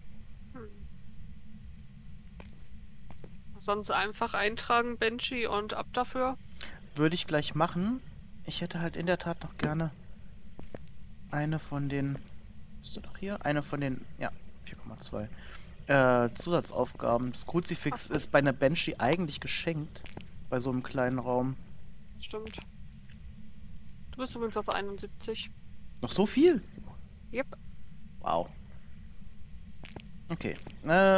Sonst einfach eintragen, Banshee, und ab dafür. Würde ich gleich machen. Ich hätte halt in der Tat noch gerne eine von den... Ist das doch hier? Eine von den... Ja, 4,2. Zusatzaufgaben. Das Kruzifix ist bei einer Banshee eigentlich geschenkt. Bei so einem kleinen Raum. Stimmt. Du bist übrigens auf 71. Noch so viel? Yep. Wow. Okay.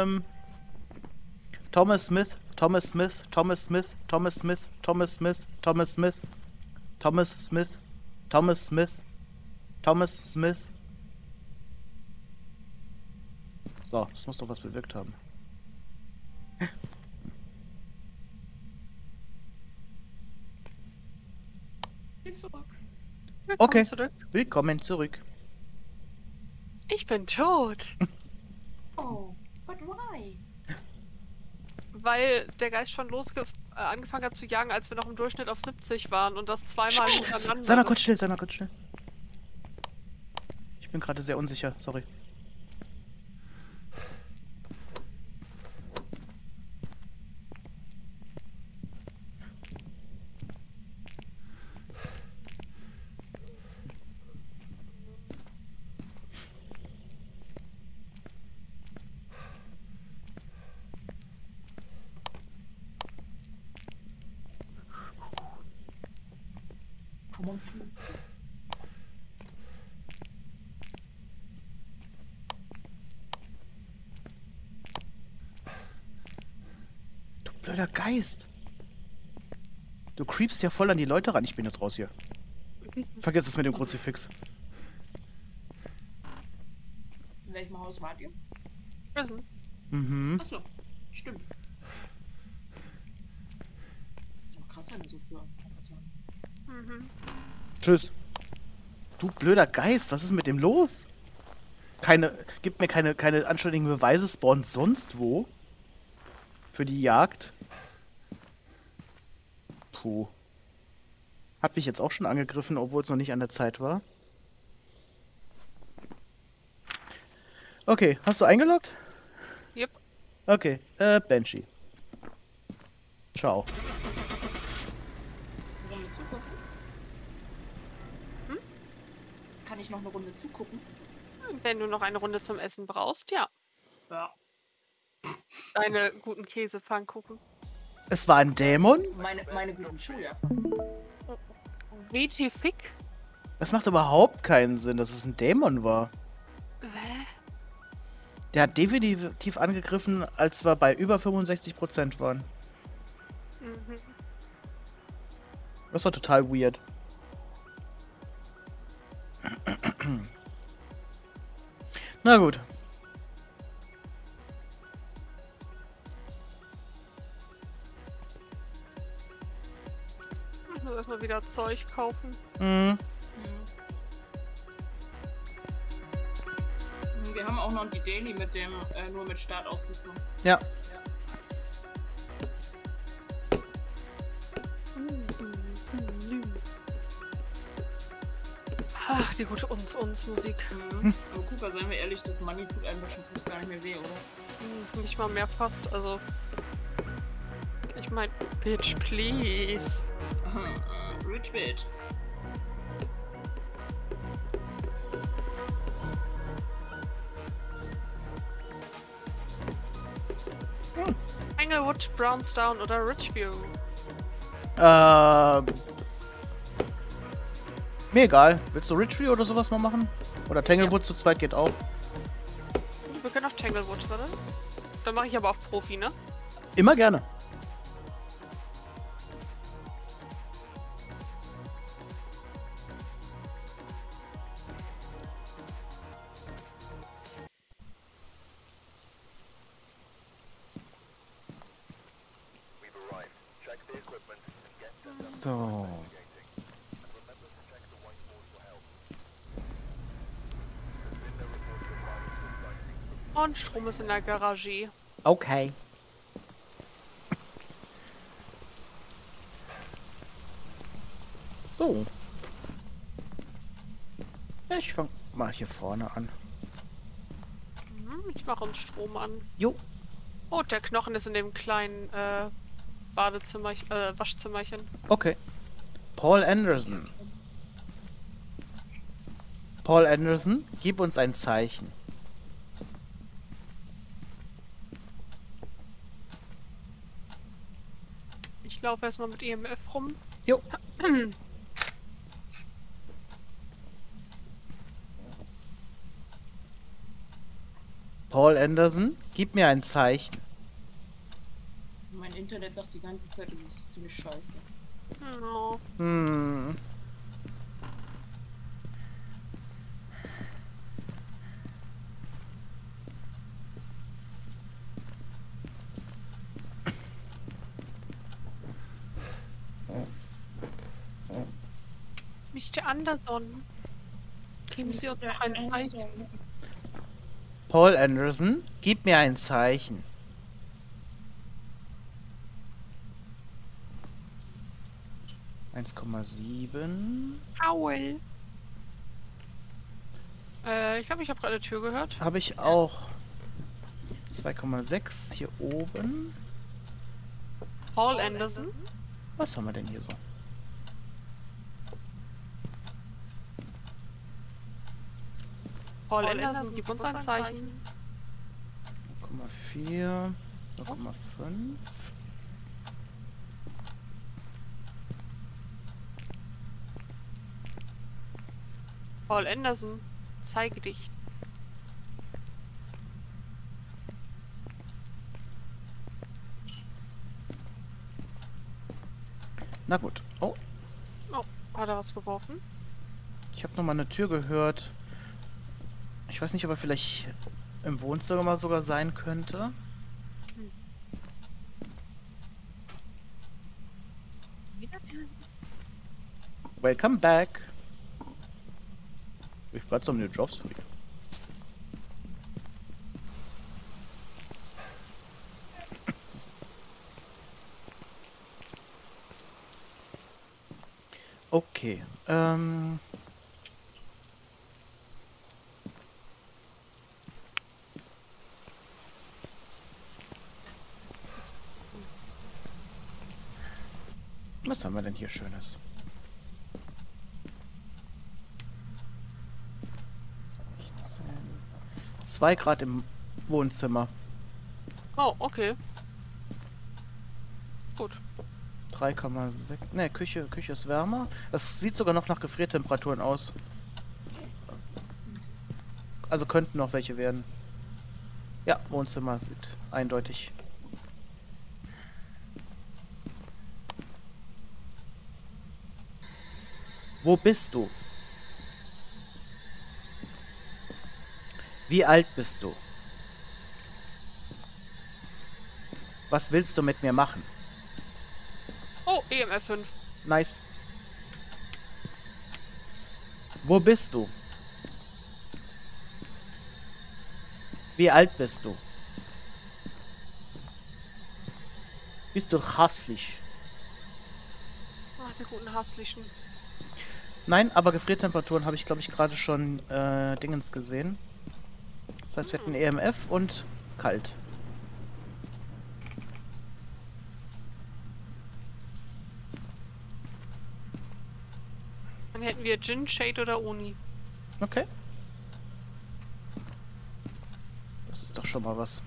Thomas Smith, Thomas Smith, Thomas Smith, Thomas Smith, Thomas Smith, Thomas Smith, Thomas Smith, Thomas Smith, Thomas Smith. So, das muss doch was bewirkt haben. Geh zurück. Willkommen Okay. zurück. Willkommen zurück. Ich bin tot. Oh, but why? Weil der Geist schon angefangen hat zu jagen, als wir noch im Durchschnitt auf 70 waren und das zweimal hintereinander. Sei mal kurz still, sei mal kurz still. Ich bin gerade sehr unsicher, sorry. Komm on through. Du blöder Geist. Du creepst ja voll an die Leute ran. Ich bin jetzt raus hier. Vergiss es mit dem Kruzifix. In welchem Haus wart ihr? Prison. Mhm. Achso, stimmt. Ist doch krass, wenn wir so früh anfangen. Mhm. Tschüss. Du blöder Geist, was ist mit dem los? Gib mir keine anständigen Beweise, spawnt sonst wo. Für die Jagd. Puh. Hat mich jetzt auch schon angegriffen, obwohl es noch nicht an der Zeit war. Okay, hast du eingeloggt? Yep. Okay, Banshee. Ciao. Runde zugucken? Kann ich noch eine Runde zugucken? Wenn du noch eine Runde zum Essen brauchst, ja. Ja. Deine guten Käsepfannkuchen. Es war ein Dämon? Meine guten Schuhe. WT Fick? Das macht überhaupt keinen Sinn, dass es ein Dämon war. Der hat definitiv angegriffen, als wir bei über 65% waren. Mhm. Das war total weird. Na gut. Ich muss erstmal wieder Zeug kaufen. Mhm. Wir haben auch noch die Daily mit dem, nur mit Startausrüstung. Ja. Ach, die gute Musik. Aber Cooper, seien wir ehrlich, das Money tut einem doch schon fast gar nicht mehr weh, oder? Nicht mal mehr fast, also. Ich mein, Bitch, please. Rich Bitch. Englewood, Brownstown oder Richview? Mir egal. Willst du Ridgeview oder sowas mal machen? Oder Tanglewood zu zweit geht auch. Wir können auf Tanglewood, oder? Dann mache ich aber auf Profi, ne? Immer gerne. So. Und Strom ist in der Garage. Okay. So. Ich fang mal hier vorne an. Ich mache uns Strom an. Jo. Oh, der Knochen ist in dem kleinen Badezimmer, Waschzimmerchen. Okay. Paul Anderson. Paul Anderson, gib uns ein Zeichen. Ich laufe erstmal mit EMF rum. Jo. Paul Anderson, gib mir ein Zeichen. Mein Internet sagt die ganze Zeit, das ist ziemlich scheiße. Oh. Hm. Mr. Anderson. Geben Sie uns noch ein Zeichen. Paul Anderson, gib mir ein Zeichen. $1,7. Paul. Ich glaube, ich habe gerade eine Tür gehört. Habe ich auch. 2,6 hier oben. Paul Anderson. Was haben wir denn hier so? Paul Anderson, gib uns ein Zeichen. 0,4. 0,5. Paul Anderson, zeige dich. Na gut. Oh, Oh, hat er was geworfen? ich habe nochmal eine Tür gehört. Ich weiß nicht, ob er vielleicht im Wohnzimmer sogar sein könnte. Welcome back. Ich bleib so mit den Jobs für dich. Okay, was haben wir denn hier Schönes? Zwei Grad im Wohnzimmer. Oh, okay. Gut. 3,6. Ne, Küche ist wärmer. Das sieht sogar noch nach Gefriertemperaturen aus. Also könnten noch welche werden. Ja, Wohnzimmer sieht eindeutig. Wo bist du? Wie alt bist du? Was willst du mit mir machen? Oh, EMF 5. Nice. Wo bist du? Wie alt bist du? Bist du hässlich? Ach, die guten Hasslichen. Nein, aber Gefriertemperaturen habe ich, glaube ich, gerade schon Dingens gesehen. Das heißt, wir hatten EMF und kalt. Dann hätten wir Gin, Shade oder Uni. Okay. Das ist doch schon mal was.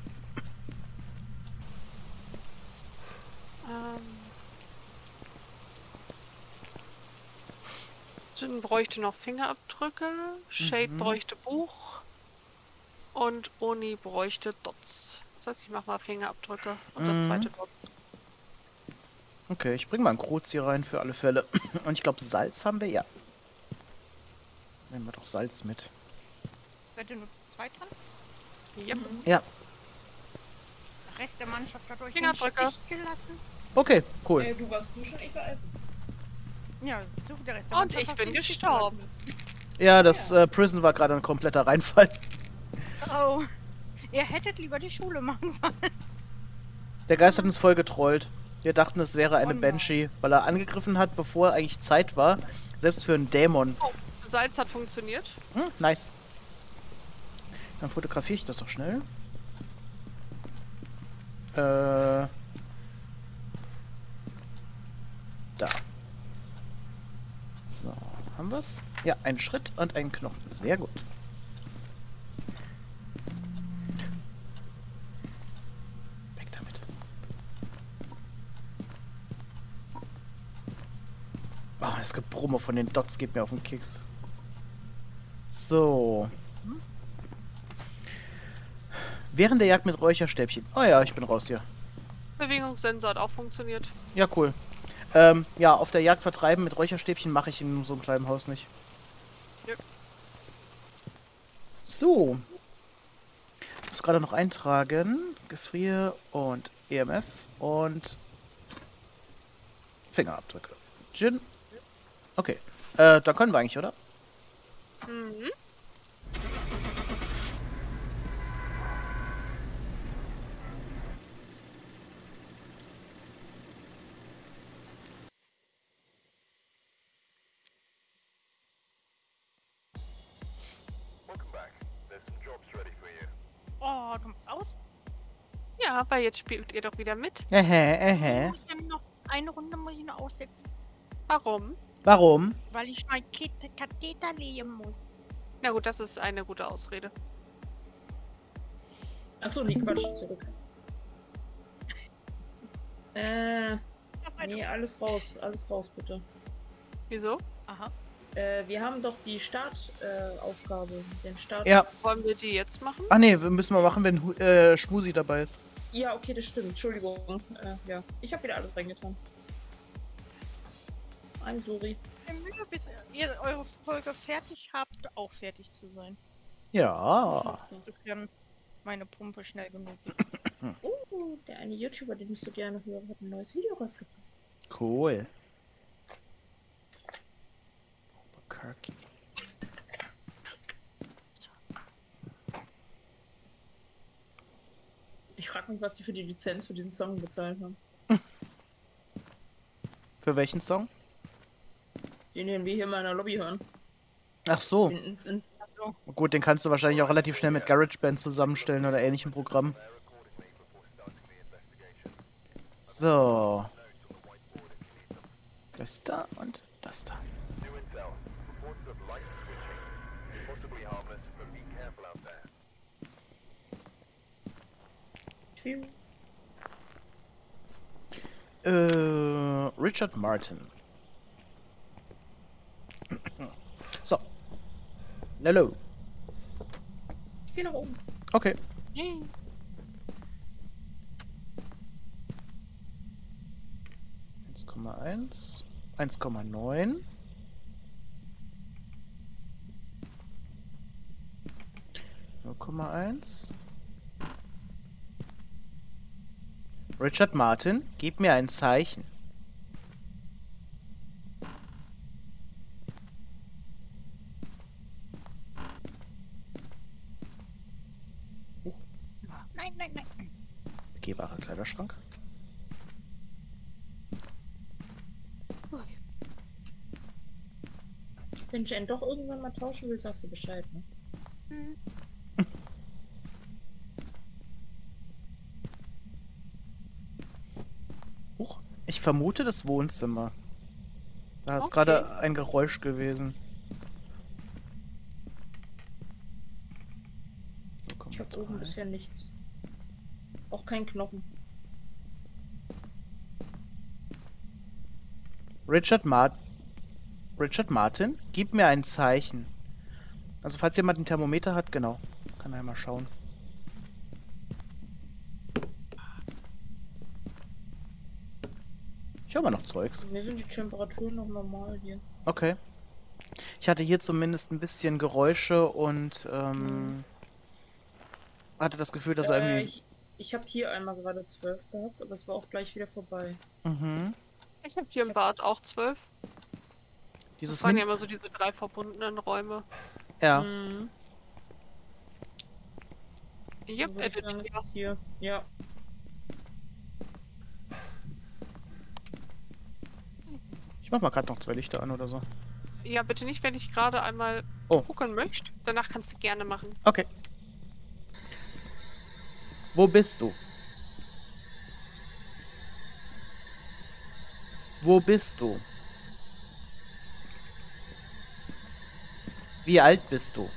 Gin bräuchte noch Fingerabdrücke, Shade bräuchte Buch und Uni bräuchte Dots. Das heißt, ich mach mal Fingerabdrücke und das zweite Dot. Okay, ich bringe mal einen Kruz hier rein für alle Fälle. Und ich glaube, Salz haben wir ja. Nehmen wir doch Salz mit. Seid ihr nur zwei dran? Yep. Ja. Der Rest der Mannschaft hat euch im Fingerabdrücke. Stich gelassen. Okay, cool. Du warst du schon egal essen. Ja, so der Rest. Und ich bin gestorben. Ja, das Prison war gerade ein kompletter Reinfall. Oh. Ihr hättet lieber die Schule machen sollen. Der Geist hat uns voll getrollt. Wir dachten, es wäre eine Oh nein. Banshee, weil er angegriffen hat, bevor eigentlich Zeit war. Selbst für einen Dämon. Oh, Salz hat funktioniert. Nice. Dann fotografiere ich das doch schnell. Da. So, haben wir's? Ja, ein Schritt und ein Knochen. Sehr gut. Weg damit. Oh, das Gebrumme von den Dots geht mir auf den Keks. So. Während der Jagd mit Räucherstäbchen. Oh ja, ich bin raus hier. Bewegungssensor hat auch funktioniert. Ja, cool. Ja, auf der Jagd vertreiben mit Räucherstäbchen mache ich in so einem kleinen Haus nicht. Ja. So. Ich muss gerade noch eintragen. Gefrier und EMF und Fingerabdrücke. Gin. Okay. Dann können wir eigentlich, oder? Mhm. Oh, du machst aus? Ja, weil jetzt spielt ihr doch wieder mit. Ich nehme noch eine Runde, muss ich noch aussetzen. Warum? Warum? Weil ich mein Katheter legen muss. Na gut, das ist eine gute Ausrede. Achso, nee, Quatsch, zurück. Nee, alles raus, bitte. Wieso? Aha. Wir haben doch die Startaufgabe, den Start. Ja. Wollen wir die jetzt machen? Ach nee, müssen wir machen, wenn Schmusi dabei ist. Ja, okay, das stimmt. Entschuldigung. Ja, ich habe wieder alles reingetan. I'm sorry. Mühe, bis ihr eure Folge fertig habt, auch fertig zu sein. Ja. Sofern meine Pumpe schnell genug ist. Oh, der eine YouTuber, den ich so gerne höre, hat ein neues Video rausgebracht. Cool. Albuquerque. Ich frage mich, was die für die Lizenz für diesen Song bezahlt haben. Für welchen Song? Den wir hier mal in der Lobby hören. Ach so. ins Gut, den kannst du wahrscheinlich auch relativ schnell mit GarageBand zusammenstellen oder ähnlichem Programm. So. Das da und das da. Richard Martin. So. Hallo. Ich geh nach oben. Okay. Yay. 1,1. 1,9. 0,1. Richard Martin, gib mir ein Zeichen. Nein, nein, nein. Begehbarer Kleiderschrank. Wenn Jen doch irgendwann mal tauschen will, sagst du Bescheid, ne? Hm. Huch, ich vermute das Wohnzimmer. Da ist Okay. gerade ein Geräusch gewesen. Ich hab oben bisher nichts. Auch kein Knochen. Richard Martin, gib mir ein Zeichen. Also falls jemand ein Thermometer hat, genau. Kann er ja mal schauen. Ich höre mal noch Zeugs. Mir sind die Temperaturen noch normal hier. Okay. Ich hatte hier zumindest ein bisschen Geräusche und hatte das Gefühl, dass er irgendwie... Ich habe hier einmal gerade 12 gehabt, aber es war auch gleich wieder vorbei. Mhm. Ich habe hier im Bad auch 12. Dieses Das waren ja immer so diese 3 verbundenen Räume. Ja. Mhm. Yep, Dann würde ich sagen, ist das hier. Ja. Ich mach mal gerade noch 2 Lichter an oder so. Ja, bitte nicht, wenn ich gerade einmal Oh. gucken möchte. Danach kannst du gerne machen. Okay. Wo bist du? Wo bist du? Wie alt bist du?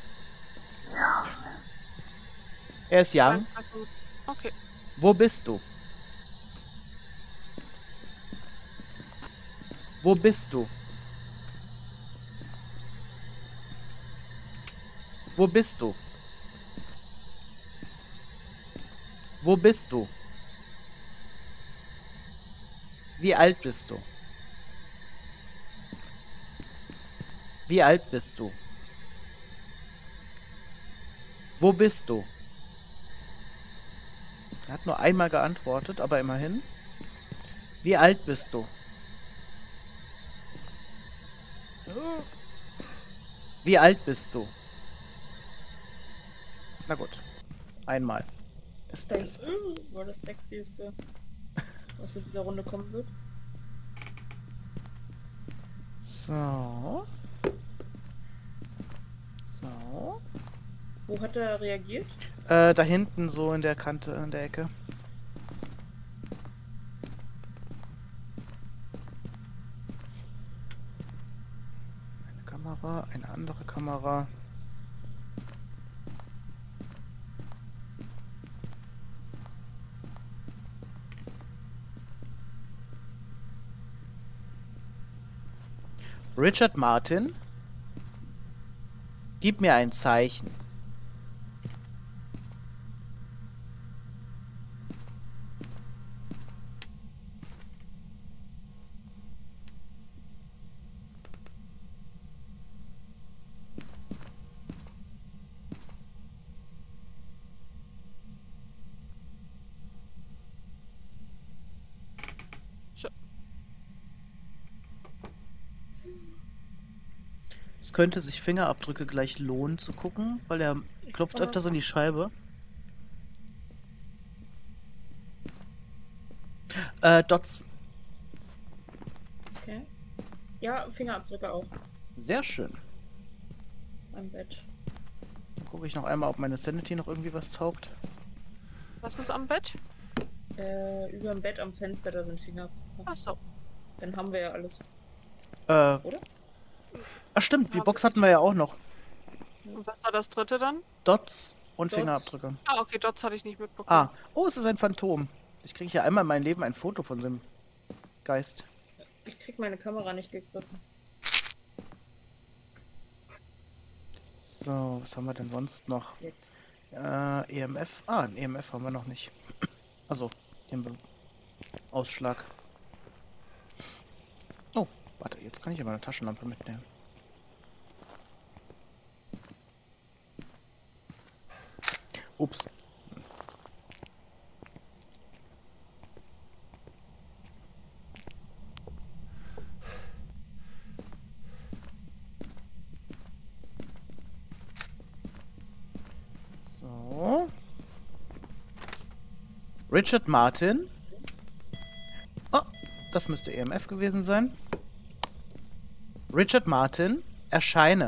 Er ist young. Also, okay. Wo bist du? Wo bist du? Wo bist du? Wo bist du? Wie alt bist du? Wie alt bist du? Wo bist du? Er hat nur einmal geantwortet, aber immerhin. Wie alt bist du? Wie alt bist du? Na gut. Einmal. Ist Das war das Sexieste, was in dieser Runde kommen wird. So. So. Wo hat er reagiert? Da hinten so in der Kante, in der Ecke. Eine Kamera, eine andere Kamera. Richard Martin, gib mir ein Zeichen. Es könnte sich Fingerabdrücke gleich lohnen zu gucken, weil er klopft öfters in die Scheibe. Dots. Okay. Ja, Fingerabdrücke auch. Sehr schön. Am Bett. Dann gucke ich noch einmal, ob meine Sanity noch irgendwie was taugt. Was ist am Bett? Über dem Bett am Fenster, da sind Fingerabdrücke. Achso. Dann haben wir ja alles. Oder? Ach stimmt, die Box hatten wir ja auch noch. Und was war das dritte dann? Dots und Dots. Fingerabdrücke. Ah, okay, Dots hatte ich nicht mitbekommen. Ah, oh, es ist ein Phantom. Ich kriege ja einmal in meinem Leben ein Foto von dem Geist. Ich krieg meine Kamera nicht gegriffen. So, was haben wir denn sonst noch? Jetzt. EMF. Ah, ein EMF haben wir noch nicht. Also, den Ausschlag. Oh, warte, jetzt kann ich aber eine Taschenlampe mitnehmen. Ups. So. Richard Martin. Oh, das müsste EMF gewesen sein. Richard Martin, erscheine.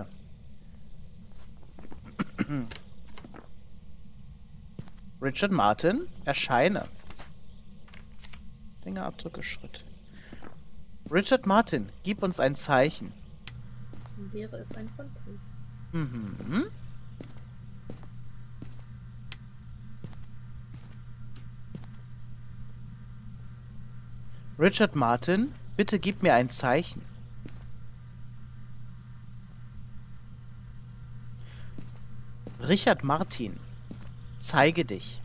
Richard Martin, erscheine. Fingerabdrücke, Schritt. Richard Martin, gib uns ein Zeichen. Wäre es ein Phantom? Mhm. Richard Martin, bitte gib mir ein Zeichen. Richard Martin, zeige dich.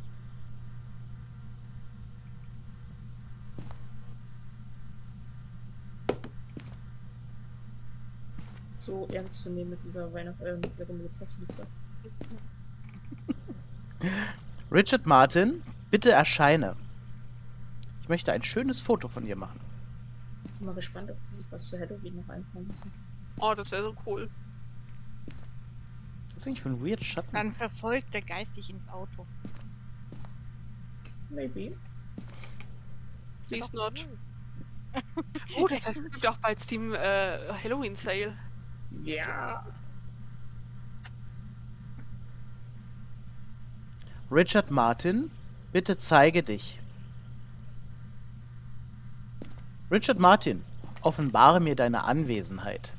So ernst zu nehmen mit dieser dieser Geburtstagsmütze. Richard Martin, bitte erscheine. Ich möchte ein schönes Foto von dir machen. bin mal gespannt, ob die sich was zu Halloween noch einfallen lassen. Oh, das wäre so cool. Was ist eigentlich für ein weird Schatten? Dann verfolgt der Geist dich ins Auto. Maybe. Please not. Oh, das heißt, es gibt auch bald Steam Halloween Sale. Ja. Richard Martin, bitte zeige dich. Richard Martin, offenbare mir deine Anwesenheit.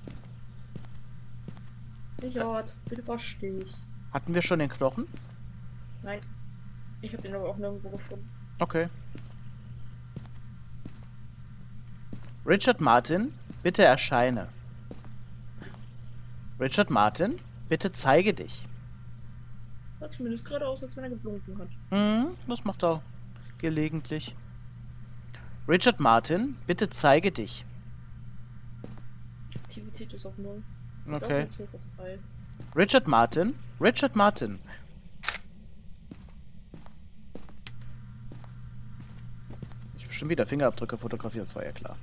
Ja, bitte wasch dich. Hatten wir schon den Knochen? Nein. Ich habe den aber auch nirgendwo gefunden. Okay. Richard Martin, bitte erscheine. Richard Martin, bitte zeige dich. Sah zumindest gerade aus, als wenn er geblunken hat. Das macht er gelegentlich. Richard Martin, bitte zeige dich. Aktivität ist auf 0. Okay. Jetzt hoch auf 3. Richard Martin, Richard Martin. Ich habe schon wieder Fingerabdrücke fotografiert, das war ja klar.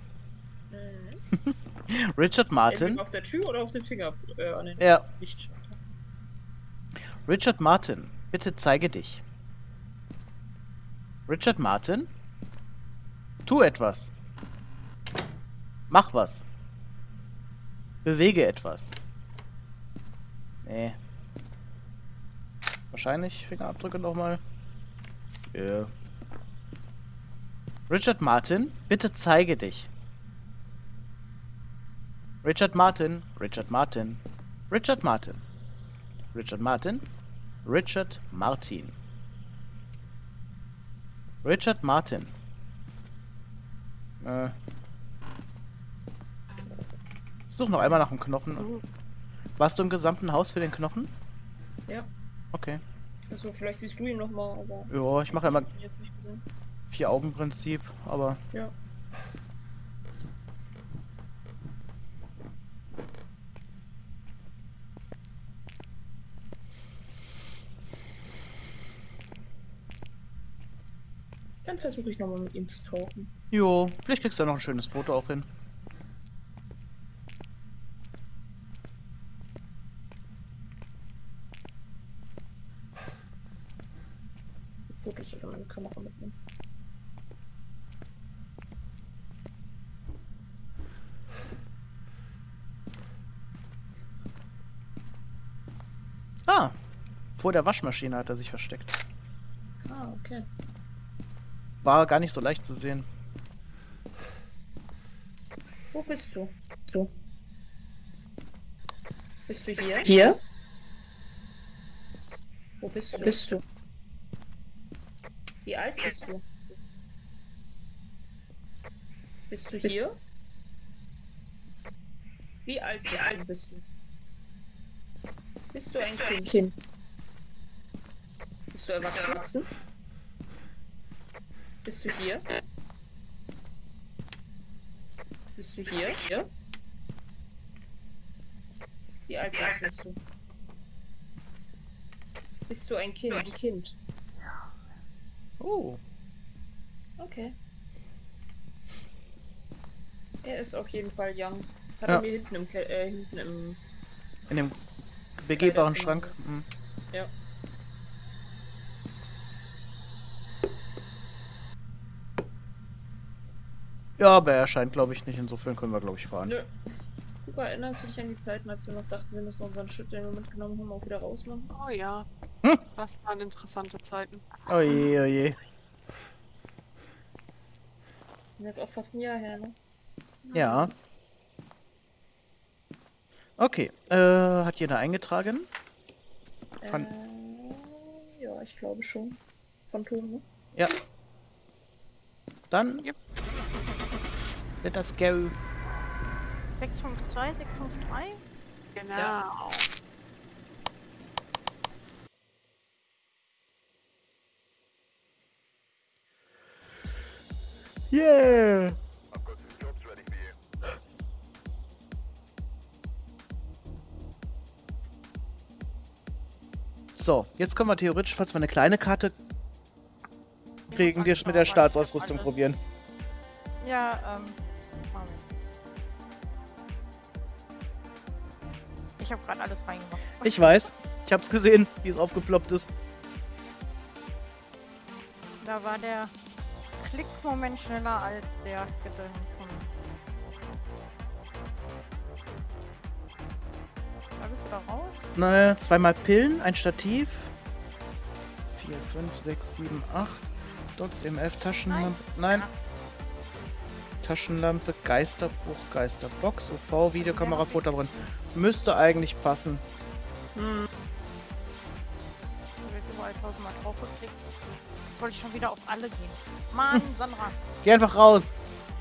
Richard Martin. Entweder auf der Tür oder auf den Finger an den Ja. Lichtschalter. Richard Martin, bitte zeige dich. Richard Martin, tu etwas. Mach was. Bewege etwas. Nee. Wahrscheinlich Fingerabdrücke nochmal. Ja. Richard Martin, bitte zeige dich. Richard Martin, Richard Martin, Richard Martin, Richard Martin, Richard Martin, Richard Martin. Such noch einmal nach dem Knochen. Warst du im gesamten Haus für den Knochen? Ja. Okay. Also vielleicht siehst du ihn nochmal, aber... Ja, ich mache immer Ich hab ihn jetzt nicht gesehen. 4-Augen-Prinzip, aber... Ja. Dann versuche ich nochmal mit ihm zu talken. Jo, vielleicht kriegst du ja noch ein schönes Foto auch hin. Fotos oder meine Kamera mitnehmen. Ah, vor der Waschmaschine hat er sich versteckt. Ah, okay. War gar nicht so leicht zu sehen. Wo bist du? Bist du hier? Hier? Wo bist du? Bist du? Wie alt bist du? Bist du hier? Wie alt bist du? Bist du ein Kind? Bist du erwachsen? Bist du hier? Bist du hier? Wie alt bist du? Bist du ein Kind? Oh. Okay. Er ist auf jeden Fall young. Hat Ja. er mir hinten im... In dem begehbaren Kleiderzimmer. Schrank. Mhm. Ja. Ja, aber er erscheint, glaube ich, nicht. Insofern können wir, glaube ich, fahren. Nö. Du erinnerst du dich an die Zeiten, als wir noch dachten, wir müssen unseren Shit, den wir mitgenommen haben, auch wieder rausmachen? Oh ja. Hm. Das waren interessante Zeiten. Oh je, oh je. Jetzt auch fast ein Jahr her, ne? Ja. Okay. Hat jeder eingetragen? Fun- Ja, ich glaube schon. Phantom, ne? Ja. Dann. Yep. Let us go. 652, 653? Genau. Ja. Yeah! So, jetzt können wir theoretisch, falls wir eine kleine Karte kriegen, wir es mit der Staatsausrüstung probieren. Ja, machen wir. Ich habe gerade alles reingemacht. Ich weiß. Ich hab's gesehen, wie es aufgeploppt ist. Da war der Klickmoment schneller als der Gedanken. Da bist du da raus? Ne, zweimal Pillen, ein Stativ. 4, 5, 6, 7, 8. Dots, EMF, Taschenlampe. Nein. Taschenlampe, Geisterbuch, Geisterbox, UV, Videokamera, Fotobrand. Müsste eigentlich passen. Da wird überall 1000-mal drauf geklickt. Jetzt wollte ich schon wieder auf alle gehen. Mann, Sandra. Geh einfach raus.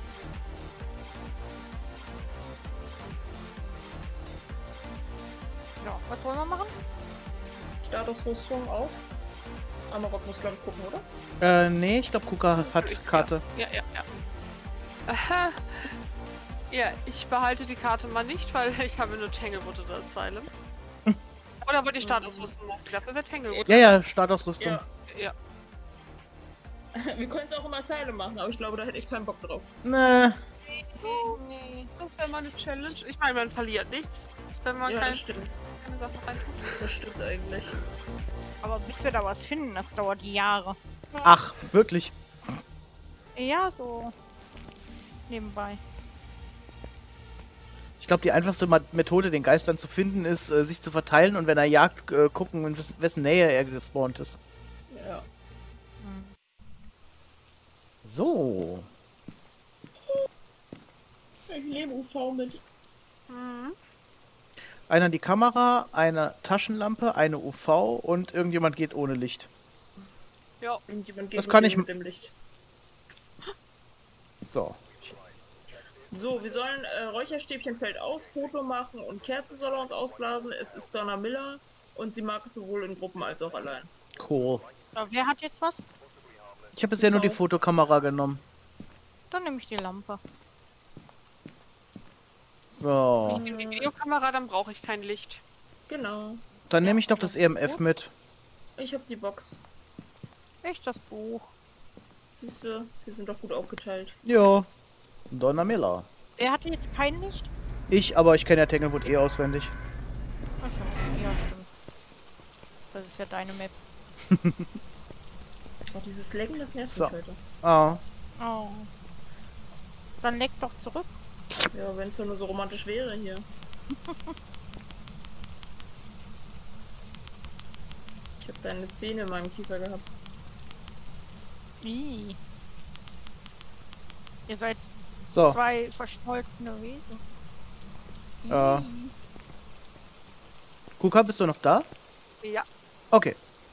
Ja, was wollen wir machen? Statusrüstung auf. Amarok muss, glaube ich, gucken, oder? Nee, ich glaube, Kuka hat Karte. Ja. Aha. Ja, ich behalte die Karte mal nicht, weil ich habe nur Tanglewood oder Asylum. Oder wollte ich Statusrüstung machen? Dafür wäre Tanglewood. Ja, Startausrüstung. Ja. Wir können es auch im Asylum machen, aber ich glaube, da hätte ich keinen Bock drauf. Nee. Nee, das wäre mal eine Challenge. Ich meine, man verliert nichts, wenn man Ja, keine das stimmt. Sachen reintut. Das stimmt eigentlich. Aber bis wir da was finden, das dauert Jahre. Ach, wirklich? Ja, so nebenbei. Ich glaube, die einfachste Methode, den Geist dann zu finden, ist, sich zu verteilen und wenn er jagt, gucken, in wessen Nähe er gespawnt ist. Ja. So. Ich nehme UV mit. Mhm. Einer die Kamera, eine Taschenlampe, eine UV und irgendjemand geht ohne Licht. Ja. Irgendjemand geht Das kann mit ich mit dem Licht. So. So, wir sollen Räucherstäbchen fällt aus, Foto machen und Kerze soll er uns ausblasen. Es ist Donna Miller und sie mag es sowohl in Gruppen als auch allein. Cool. So, wer hat jetzt was? Ich habe bisher nur die UV. Fotokamera genommen. Dann nehme ich die Lampe. So. Ich nehme die Videokamera, dann brauche ich kein Licht. Genau. Dann nehme ich doch das das ist EMF gut. mit. Ich habe die Box. Ich das Buch. Siehst du, wir sind doch gut aufgeteilt. Jo. Donna Miller. Wer hatte jetzt kein Licht? Aber ich kenne ja Tanglewood eh auswendig. Achso, ja, stimmt. Das ist ja deine Map. Oh, dieses Lecken, das nervt So. mich heute. Ah. Oh. Dann leck doch zurück. Ja, wenn es nur so romantisch wäre hier. Ich habe deine Zähne in meinem Kiefer gehabt. Ih. Ihr seid So. zwei verschmolzene Wesen. Ja. Ih. Kuka, bist du noch da? Ja. Okay.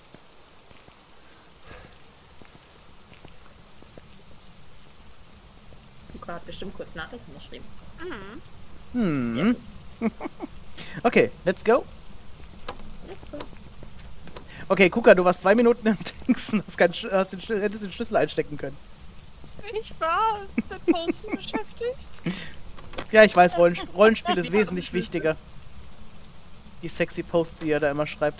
Luca hat bestimmt kurz Nachrichten geschrieben. Mhm. Hm. Okay, let's go. Let's go. Okay, Kuka, du warst 2 Minuten im Dings und hättest den Schlüssel einstecken können. Ich war mit Posten beschäftigt. Ja, ich weiß, Rollenspiel ist wesentlich wichtiger. Die sexy Posts, die er da immer schreibt.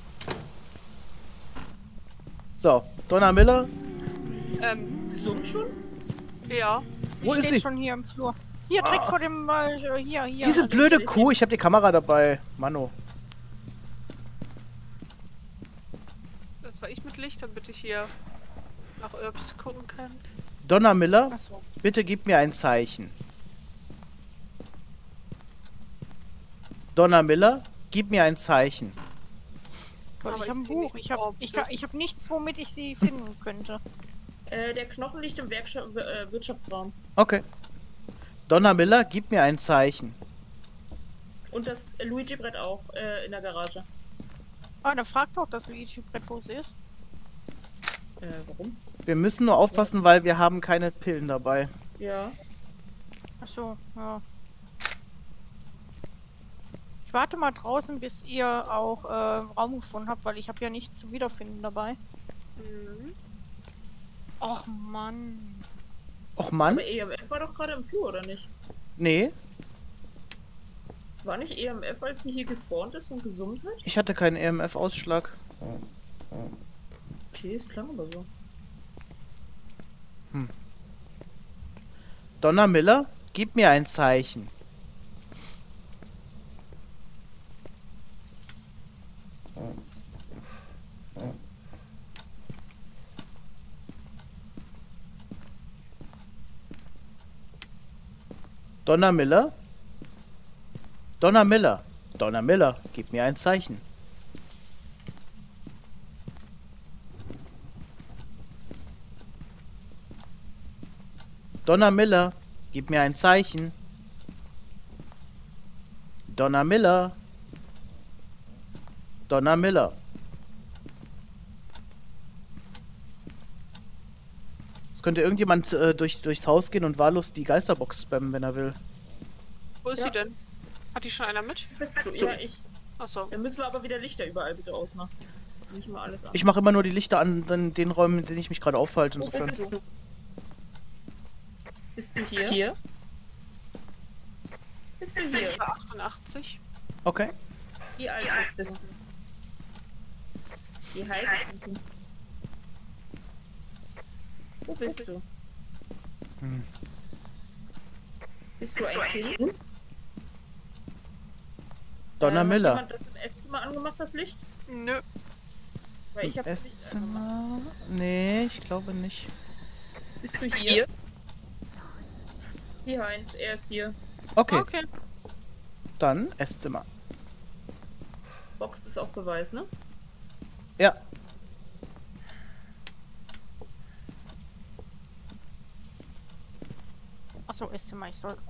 So, Donna Miller. Sie summt schon? Ja. Wo Die ist steht sie? schon hier im Flur. Hier, direkt vor dem, hier. Diese blöde Kuh, ich habe die Kamera dabei. Mano. Das war ich mit Licht, damit ich hier nach Herbs gucken kann. Donna Miller, Achso. bitte gib mir ein Zeichen. Donna Miller, gib mir ein Zeichen. Aber Ich habe ein ich seh Buch. nichts Ich habe drauf. ich hab nichts, womit ich sie finden könnte. Der Knochen liegt im Wirtschaftsraum. Okay. Donna Miller, gib mir ein Zeichen. Und das Luigi-Brett auch in der Garage. Ah, dann frag doch das Luigi-Brett, wo sie ist. Warum? Wir müssen nur aufpassen, weil wir haben keine Pillen dabei. Ja. Achso, ja. Ich warte mal draußen, bis ihr auch Raum gefunden habt, weil ich habe ja nichts zu wiederfinden dabei. Mhm. Och Mann. Och Mann? Aber EMF war doch gerade im Flur, oder nicht? Nee, War nicht EMF, als sie hier gespawnt ist und gesummt hat? ich hatte keinen EMF-Ausschlag. Okay, es klang aber so. Donna Miller, gib mir ein Zeichen. Donna Miller? Donna Miller. Donna Miller, gib mir ein Zeichen. Donna Miller, gib mir ein Zeichen. Donna Miller. Donna Miller. Es könnte irgendjemand durchs Haus gehen und wahllos die Geisterbox spammen, wenn er will. Wo ist Ja. sie denn? Hat die schon einer mit? Bist du? Ja, ich. Achso. Dann müssen wir aber wieder Lichter überall bitte ausmachen. Nicht mal alles an. Ich mache immer nur die Lichter an in den Räumen, in denen ich mich gerade aufhalte. Wo Insofern. bist du? Bist du hier? Hier? Bist du hier? Bei 88. Okay. Wie alt bist du? Wie heißt du? Wo bist du? Hm. Bist du ein Kind? Donna Hat Miller. jemand das im Esszimmer angemacht, das Licht? Nö. Weil ich hab's nicht angemacht. Esszimmer? Nee, ich glaube nicht. Bist du hier? Hier, Heinz, er ist hier. Okay, Okay. dann Esszimmer. Box ist auch Beweis, ne? Ja. Achso, Esszimmer, ich soll.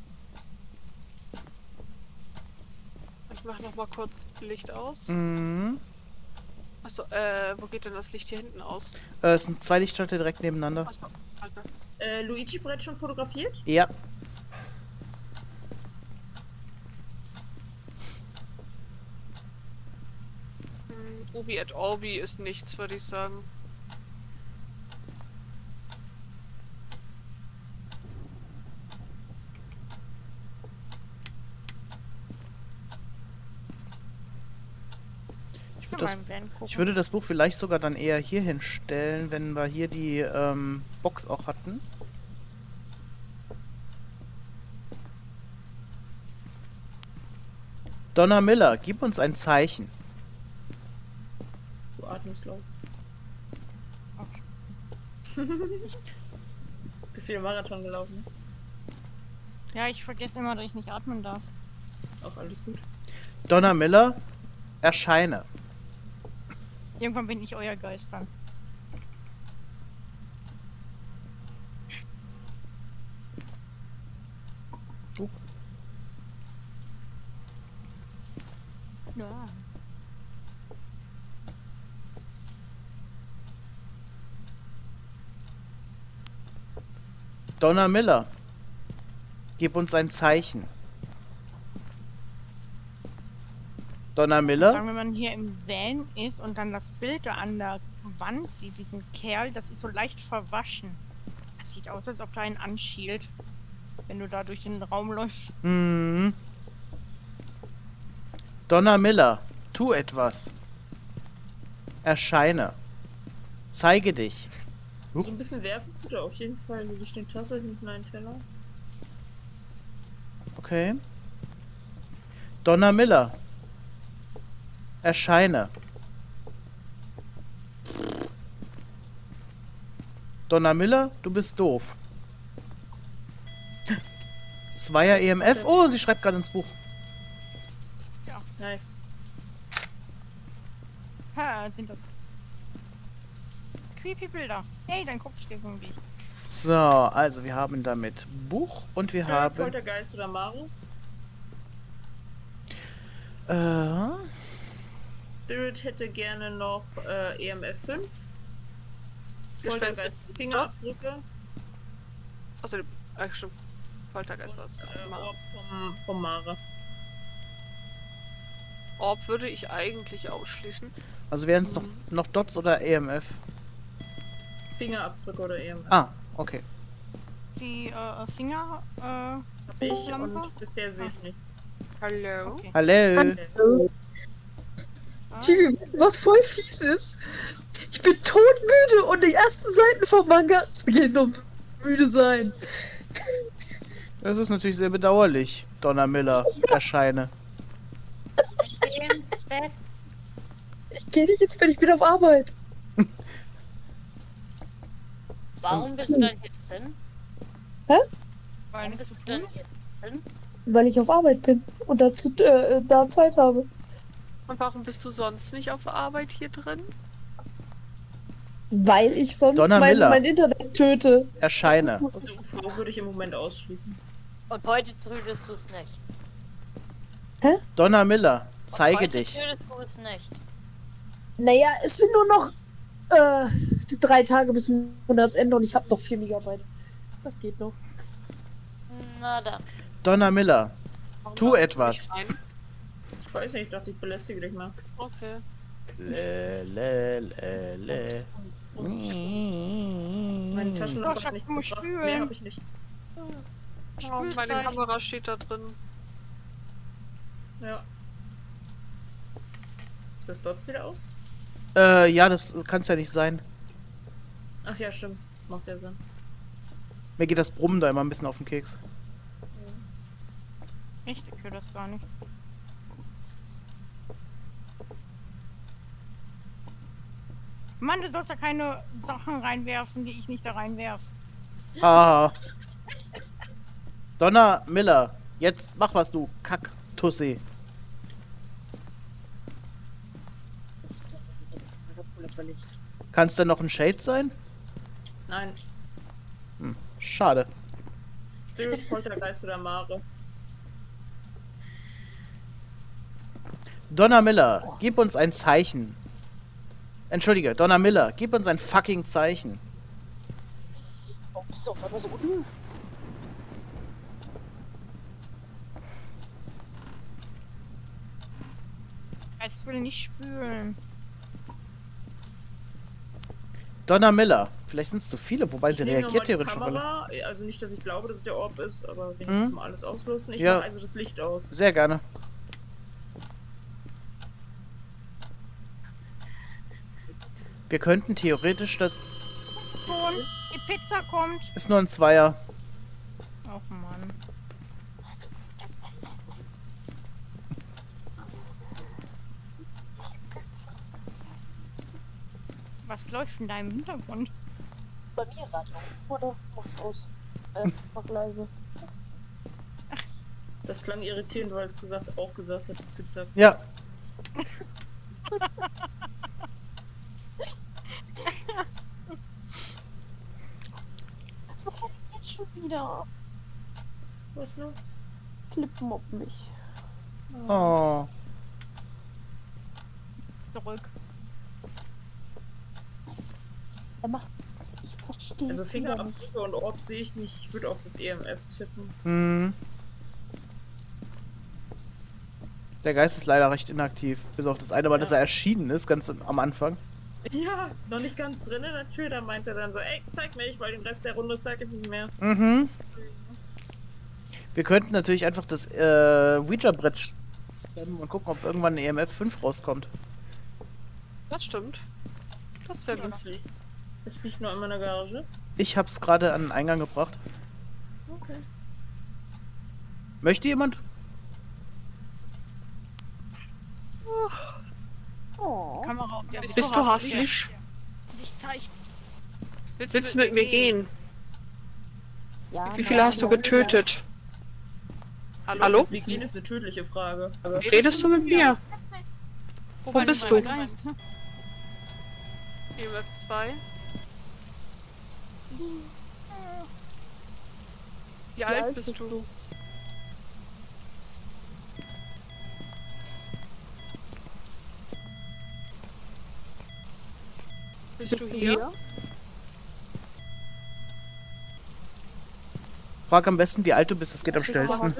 Ich mach noch mal kurz Licht aus. Mhm. Achso, wo geht denn das Licht hier hinten aus? Es sind 2 Lichtschalter direkt nebeneinander. Achso, danke. Luigi Brett schon fotografiert? Ja. Ubi et Orbi ist nichts, würde ich sagen. Ich Mal würde das, im Van gucken. ich würde das Buch vielleicht sogar dann eher hier hinstellen, wenn wir hier die Box auch hatten. Donna Miller, gib uns ein Zeichen. Du atmest, glaub Ach, ich. Bist wieder Marathon gelaufen, ne? ja, ich vergesse immer, dass ich nicht atmen darf. Auch alles gut. Donna Miller, erscheine. Irgendwann bin ich euer Geist dann. Ja. Donna Miller, gib uns ein Zeichen. Donna Miller? Sagen, wenn man hier im Van ist und dann das Bild da an der Wand sieht, diesen Kerl, das ist so leicht verwaschen. Das sieht aus, als ob da einen anschielt, wenn du da durch den Raum läufst. Hm. Donna Miller, tu etwas. Erscheine. Zeige dich. So ein bisschen werfen tut er auf jeden Fall. Hier liegt eine Tasse hinten ein Teller. Okay. Donna Miller. Erscheine. Donna Miller, du bist doof. 2er EMF. Oh, sie schreibt gerade ins Buch. Nice. Ha, sind das creepy Bilder. Hey, dein Kopf steht irgendwie. So, also wir haben damit Buch und wir Spirit, haben... Poltergeist oder Maru? Spirit hätte gerne noch EMF 5. Poltergeist Fingerabdrücke. Achso, stimmt. Poltergeist war es. Orb vom Mara. Orb würde ich eigentlich ausschließen. Also wären es noch Dots oder EMF? Fingerabdrücke oder EMF. Ah, okay. Die Finger, Hab ich Lampe? und bisher sehe ich nichts. Hallo? okay. Hallo. Chibi, weißt du, was voll fies ist? Ich bin todmüde und die ersten Seiten vom Manga gehen um müde sein. Das ist natürlich sehr bedauerlich. Donna Miller, erscheine. Ich geh ins Bett. Ich gehe nicht ins Bett, ich bin auf Arbeit. Warum bist du dann hier drin? Weil Warum nichts bist zu du dann tun. hier? Weil ich auf Arbeit bin und dazu, da Zeit habe. Und warum bist du sonst nicht auf Arbeit hier drin? Weil ich sonst Donna Miller. mein Internet töte. Erscheine. Also UV würde ich im Moment ausschließen. Und heute tötest du es nicht. Donna Miller, Und zeige heute dich. tötest du es nicht. Naja, es sind nur noch 3 Tage bis Monatsende und ich habe noch 4 Megabyte. Das geht noch. Na dann. Donna Miller, Warum tu darf ich etwas. nicht rein? Ich weiß nicht, ich dachte, ich belästige dich mal. Okay. Meine Taschenlampe Oh, hat nichts Schatz, muss gebracht. spülen. Mehr habe ich nicht. Oh, Spülzeit. meine Kamera steht da drin. Ja. Ist das dort wieder aus? Ja, das kann's ja nicht sein. Ach ja, stimmt. Macht ja Sinn. Mir geht das Brummen da immer ein bisschen auf den Keks. Echt? Ich höre das gar nicht. Mann, du sollst ja keine Sachen reinwerfen, die ich nicht da reinwerf. Ah. Donna Miller, jetzt mach was, du Kack-Tussi. Kann's denn noch ein Shade sein? Nein. Hm, schade. Spirit, Poltergeist oder Mare. Donna Miller, gib uns ein Zeichen. Entschuldige, Donna Miller, gib uns ein fucking Zeichen. Oh, bist du auf einmal so unhöflich? Ich will nicht spülen. Donna Miller, vielleicht sind es zu viele, wobei sie Ich nehme reagiert nochmal die theoretisch schon alle. Kamera. Also nicht, dass ich glaube, dass es der Orb ist, aber wenigstens mal alles auslösen. Ich Ja. mache also das Licht aus. Sehr gerne. Wir könnten theoretisch das... Und die Pizza kommt. Ist nur ein Zweier. Och Mann. Was läuft in deinem Hintergrund? Bei mir Radio. Oder mach's aus. Mach leise. Das klang irritierend, weil es auch gesagt hat, Pizza. Ja. Was hat jetzt schon wieder? Was noch? Clipmob mich. Oh. Zurück. Er macht. Ich verstehe Also es wieder nicht. Fingerabdrücke und Orb sehe ich nicht. Ich würde auf das EMF tippen. Hm. Der Geist ist leider recht inaktiv. Bis auf das eine Mal, dass er erschienen ist, ganz am Anfang. Ja, noch nicht ganz drin in der Tür. Da meint er dann so, ey, zeig mich, weil den Rest der Runde zeige ich nicht mehr. Mhm. Wir könnten natürlich einfach das Ouija-Brett spammen und gucken, ob irgendwann eine EMF 5 rauskommt. Das stimmt. Das wäre gut. Jetzt bin ich nur in meiner Garage. Ich hab's gerade an den Eingang gebracht. Okay. Möchte jemand? Oh. Kamera auf der Bist du hässlich? Sich zeigt. Willst du mit mir gehen? Ja, Wie viele hast du getötet? Hallo? Wie gehen ist eine tödliche Frage. Redest du mit mir? Wo bist du? Geist? EMF 2. Wie alt bist du? Bist du hier? Frag am besten, wie alt du bist, das geht am schnellsten.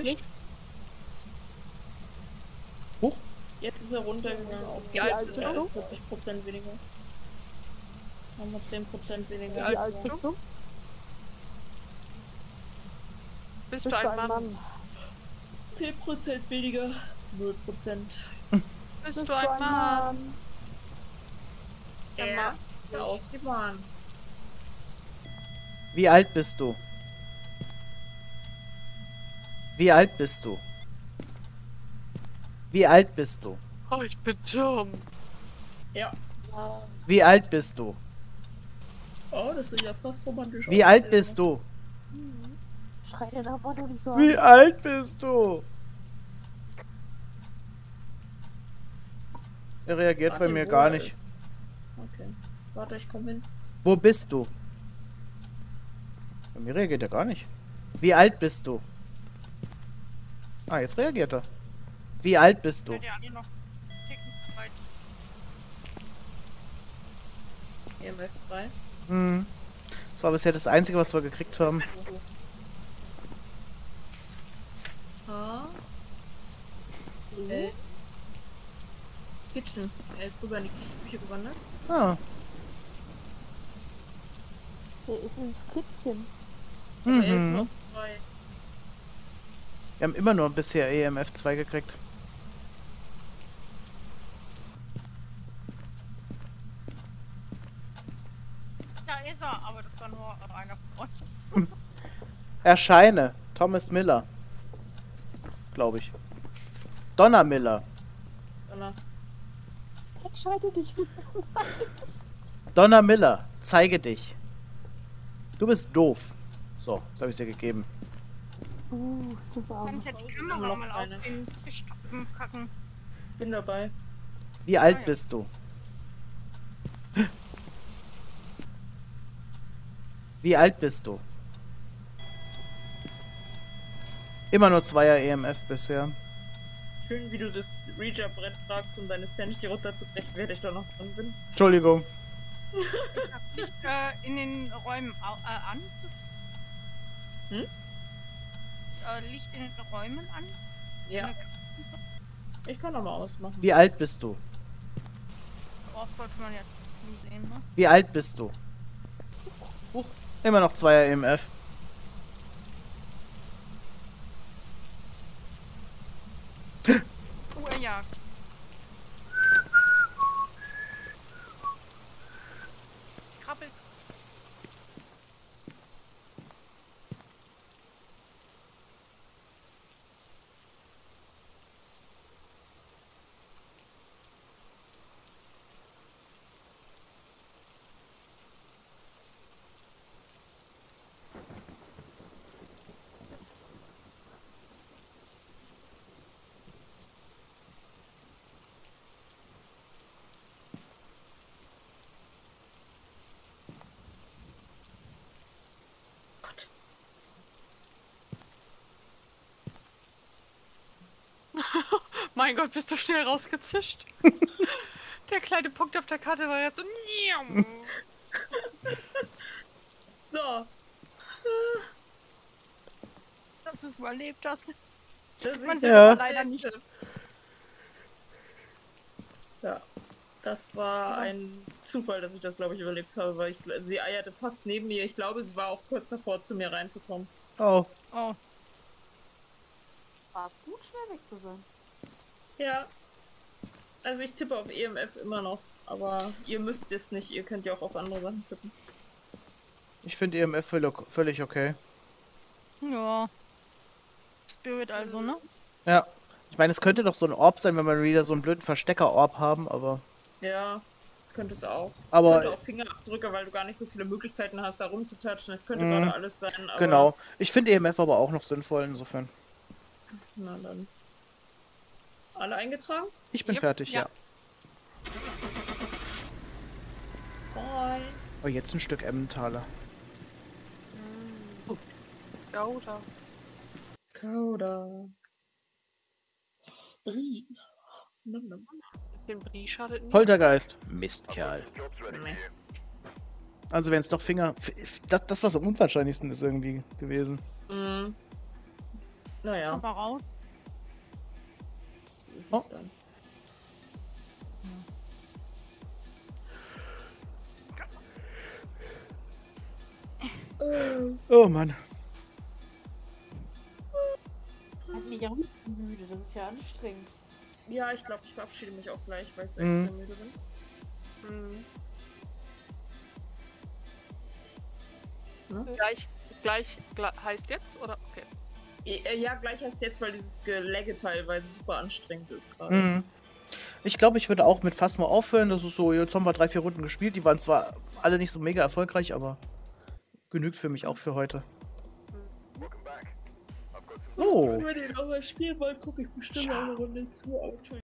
Hoch? Jetzt ist er runtergegangen auf Wie alt bist du? 40% weniger. Nochmal 10% weniger. Wie alt bist du? Bist du ein Mann? 10% weniger. 0%. Bist du ein Mann? Ja, ja ausgefahren. Wie alt bist du? Wie alt bist du? Wie alt bist du? Oh, ich bin dumm. Ja. Wie alt bist du? Oh, das sieht ja fast romantisch aus. Wie alt bist du? Schrei den aber nur nicht so Wie an. alt bist du? Er reagiert bei Warte, mir wo gar er nicht. ist. Okay. Warte, ich komme hin. Wo bist du? Bei mir reagiert er gar nicht. Wie alt bist du? Ah, jetzt reagiert er. Wie alt bist du? Seid ihr alle noch einen Ticken zu weit? EMF 2. Hm. Das war bisher das Einzige, was wir gekriegt haben. H. L. Kitchen. Er ist rüber in die Küche gewandert. Ah. Der ist ins Kittchen. Aber er ist Mhm. noch 2. Wir haben immer nur bisher EMF 2 gekriegt. Da ist er, aber das war nur einer von euch. Erscheine. Thomas Miller. Glaube ich. Donna Miller. Entscheide dich, wie du Donna Miller. Zeige dich. Du bist doof. So, das habe ich dir gegeben. das ist Du auch kannst ja die Kamera mal auf den Tisch packen. Bin dabei. Wie alt ja. bist du? Wie alt bist du? Immer nur 2er EMF bisher. Schön, wie du das Reacher-Brett tragst, um deine Sanity runterzubrechen, während ich da noch drin bin. Entschuldigung. Ist das Licht in den Räumen an? Hm? Licht in den Räumen an? Ja. Ich kann nochmal ausmachen. Wie alt bist du? Ort sollte man jetzt nie sehen, ne? Wie alt bist du? Huch, immer noch 2er EMF. Er jagt. Krabbelt. Mein Gott, bist du schnell rausgezischt? Der kleine Punkt auf der Karte war jetzt so. So. Dass du es überlebt hast. Das Man ist sieht Ja. aber leider nicht. Ja. Das war ein Zufall, dass ich das, glaube ich, überlebt habe, weil sie eierte fast neben mir. Ich glaube, sie war auch kurz davor, zu mir reinzukommen. Oh. Oh, War es gut, schnell weg zu sein. Ja. Also ich tippe auf EMF immer noch, aber ihr müsst es nicht. Ihr könnt ja auch auf andere Sachen tippen. Ich finde EMF völlig okay. ja. Spirit also, ne? Ja. Ich meine, es könnte doch so ein Orb sein, wenn wir wieder so einen blöden Verstecker-Orb haben, aber... Ja, könnte es auch. Aber- Es könnte auch Fingerabdrücke, weil du gar nicht so viele Möglichkeiten hast, da rumzutatschen. Es könnte gerade alles sein, aber... Genau. Ich finde EMF aber auch noch sinnvoll, insofern. Na dann. Alle eingetragen? Ich bin Yep, fertig, ja. ja. Bye. Oh, jetzt ein Stück Emmentaler. Gouda. Kauda. Brie. Nom, nom. Bisschen Brie schadet nicht. Poltergeist. Mistkerl. Nee. Also wenn es doch Finger... Das, was am unwahrscheinlichsten ist irgendwie gewesen. Mm. Naja, Aber raus. so ist Oh. es dann. Oh Mann. Ich bin ja auch müde, das ist ja anstrengend. Ja, ich glaube, ich verabschiede mich auch gleich, weil ich so Mhm. extra müde bin. Mhm. Hm? Gleich heißt jetzt, oder? Okay. Ja, gleich heißt jetzt, weil dieses Gelagge teilweise super anstrengend ist gerade. Mhm. Ich glaube, ich würde auch mit Phasma aufhören. Das ist so, jetzt haben wir 3-4 Runden gespielt. Die waren zwar alle nicht so mega erfolgreich, aber genügt für mich auch für heute. So. Wenn ihr noch mal spielen wollt, gucke ich bestimmt Ciao. eine Runde zu.